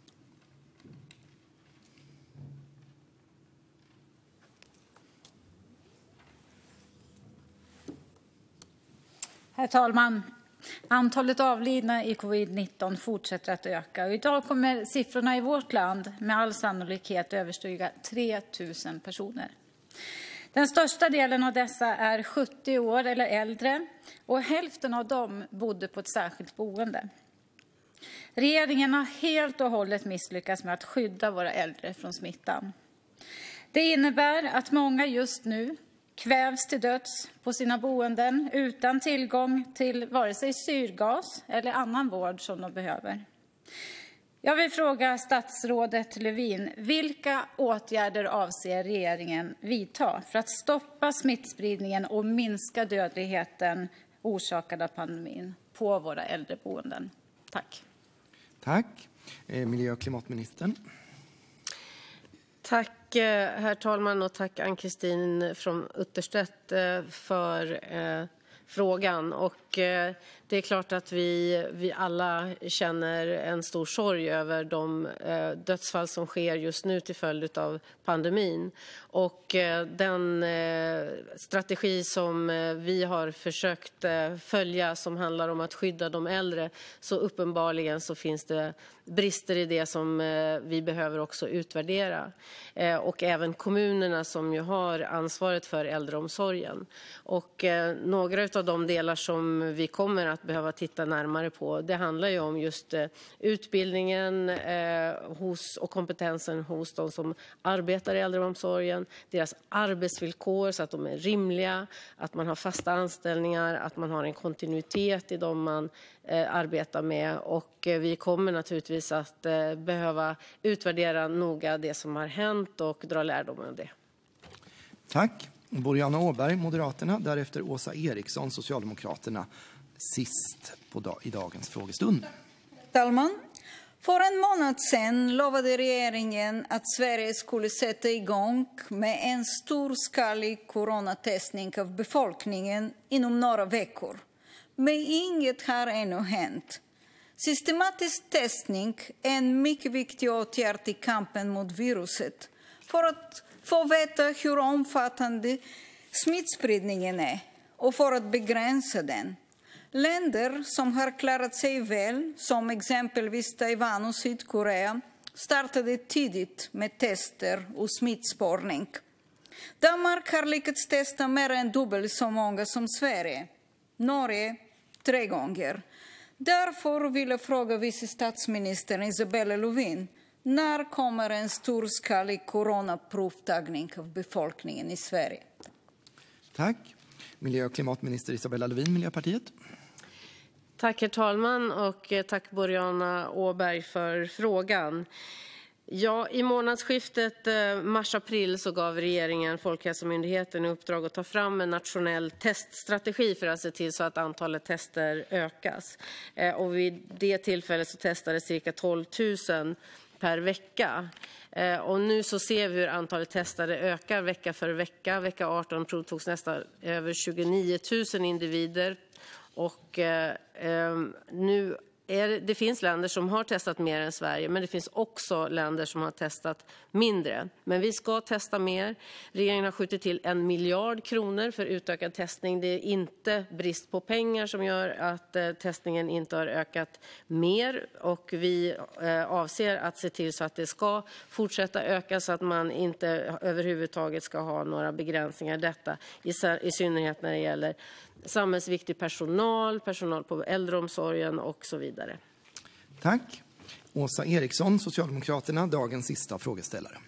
Herr talman! Antalet avlidna i covid nitton fortsätter att öka. Och idag kommer siffrorna i vårt land med all sannolikhet överstiga tre tusen personer. Den största delen av dessa är sjuttio år eller äldre och hälften av dem bodde på ett särskilt boende. Regeringen har helt och hållet misslyckats med att skydda våra äldre från smittan. Det innebär att många just nu kvävs till döds på sina boenden utan tillgång till vare sig syrgas eller annan vård som de behöver. Jag vill fråga statsrådet Lövin, vilka åtgärder avser regeringen vidta för att stoppa smittspridningen och minska dödligheten orsakad av pandemin på våra äldreboenden? Tack. Tack. Miljö- och klimatministern. Tack, herr talman, och tack Ann-Kristin från Utterstedt för frågan. Och det är klart att vi, vi alla känner en stor sorg över de eh, dödsfall som sker just nu till följd av pandemin. Och eh, den eh, strategi som eh, vi har försökt eh, följa som handlar om att skydda de äldre, så uppenbarligen så finns det brister i det som eh, vi behöver också utvärdera. Eh, och även kommunerna som ju har ansvaret för äldreomsorgen. Och eh, några av de delar som vi kommer att behöva titta närmare på, det handlar ju om just eh, utbildningen eh, hos, och kompetensen hos de som arbetar i äldreomsorgen, deras arbetsvillkor så att de är rimliga, att man har fasta anställningar, att man har en kontinuitet i de man eh, arbetar med. Och eh, vi kommer naturligtvis att eh, behöva utvärdera noga det som har hänt och dra lärdom av det. Tack. Boriana Åberg, Moderaterna, därefter Åsa Eriksson, Socialdemokraterna, sist på dag, i dagens frågestund. Herr talman! För en månad sedan lovade regeringen att Sverige skulle sätta igång med en storskalig coronatestning av befolkningen inom några veckor. Men inget har ännu hänt. Systematisk testning är en mycket viktig åtgärd i kampen mot viruset för att få veta hur omfattande smittspridningen är och för att begränsa den. Länder som har klarat sig väl, som exempelvis Taiwan och Sydkorea, startade tidigt med tester och smittspårning. Danmark har lyckats testa mer än dubbelt så många som Sverige. Norge tre gånger. Därför vill jag fråga vice statsministern Isabella Lövin, när kommer en storskalig coronaprovtagning av befolkningen i Sverige? Tack. Miljö- och klimatminister Isabella Lövin, Miljöpartiet. Tack herr talman och tack Boriana Åberg för frågan. Ja, i månadsskiftet mars-april så gav regeringen Folkhälsomyndigheten i uppdrag att ta fram en nationell teststrategi för att se till så att antalet tester ökas. Och vid det tillfället så testades cirka tolv tusen per vecka. Och nu så ser vi hur antalet testade ökar vecka för vecka. Vecka arton provtogs nästan över tjugonio tusen individer. Och eh, nu är det, det finns länder som har testat mer än Sverige, men det finns också länder som har testat mindre. Men vi ska testa mer. Regeringen har skjutit till en miljard kronor för utökad testning. Det är inte brist på pengar som gör att eh, testningen inte har ökat mer. Och vi eh, avser att se till så att det ska fortsätta öka så att man inte överhuvudtaget ska ha några begränsningar i detta. I, i synnerhet när det gäller samhällsviktig personal, personal på äldreomsorgen och så vidare. Tack. Åsa Eriksson, Socialdemokraterna, dagens sista frågeställare.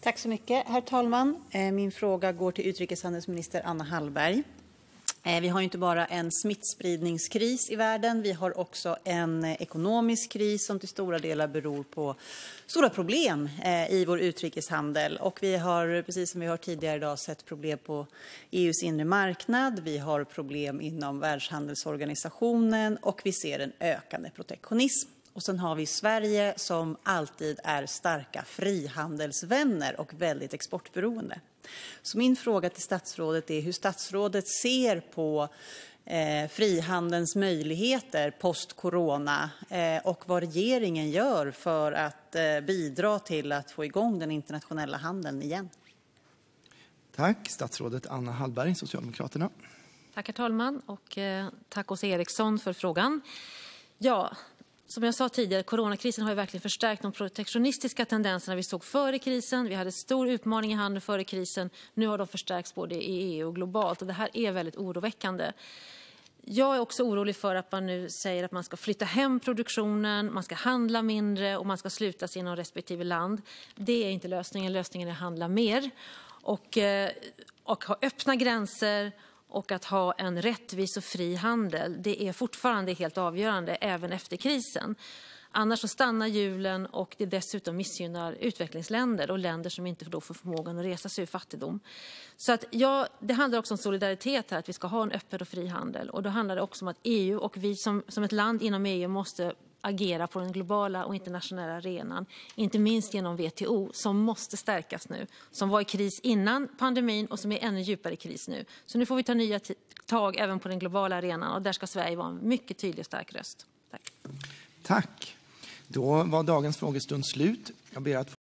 Tack så mycket, herr talman. Min fråga går till utrikeshandelsminister Anna Hallberg. Vi har ju inte bara en smittspridningskris i världen, vi har också en ekonomisk kris som till stora delar beror på stora problem i vår utrikeshandel. Och vi har, precis som vi har tidigare idag, sett problem på E U:s inre marknad, vi har problem inom Världshandelsorganisationen och vi ser en ökande protektionism. Och sen har vi Sverige som alltid är starka frihandelsvänner och väldigt exportberoende. Så min fråga till statsrådet är hur statsrådet ser på eh, frihandelns möjligheter post-corona eh, och vad regeringen gör för att eh, bidra till att få igång den internationella handeln igen. Tack. Statsrådet Anna Hallberg, Socialdemokraterna. Tack, herr talman, och eh, tack Åsa Eriksson för frågan. Ja, som jag sa tidigare, coronakrisen har ju verkligen förstärkt de protektionistiska tendenserna vi såg före krisen. Vi hade stor utmaning i handeln före krisen. Nu har de förstärkts både i E U och globalt. Och det här är väldigt oroväckande. Jag är också orolig för att man nu säger att man ska flytta hem produktionen, man ska handla mindre och man ska sluta sig inom respektive land. Det är inte lösningen. Lösningen är att handla mer och, och ha öppna gränser. Och att ha en rättvis och fri handel, det är fortfarande helt avgörande även efter krisen. Annars så stannar hjulen och det dessutom missgynnar utvecklingsländer och länder som inte då får förmågan att resa sig ur fattigdom. Så att ja, det handlar också om solidaritet här, att vi ska ha en öppen och fri handel. Och då handlar det också om att E U och vi som, som ett land inom E U måste agera på den globala och internationella arenan. Inte minst genom W T O som måste stärkas nu. Som var i kris innan pandemin och som är ännu djupare i kris nu. Så nu får vi ta nya tag även på den globala arenan och där ska Sverige vara en mycket tydlig och stark röst. Tack. Tack. Då var dagens frågestund slut. Jag ber att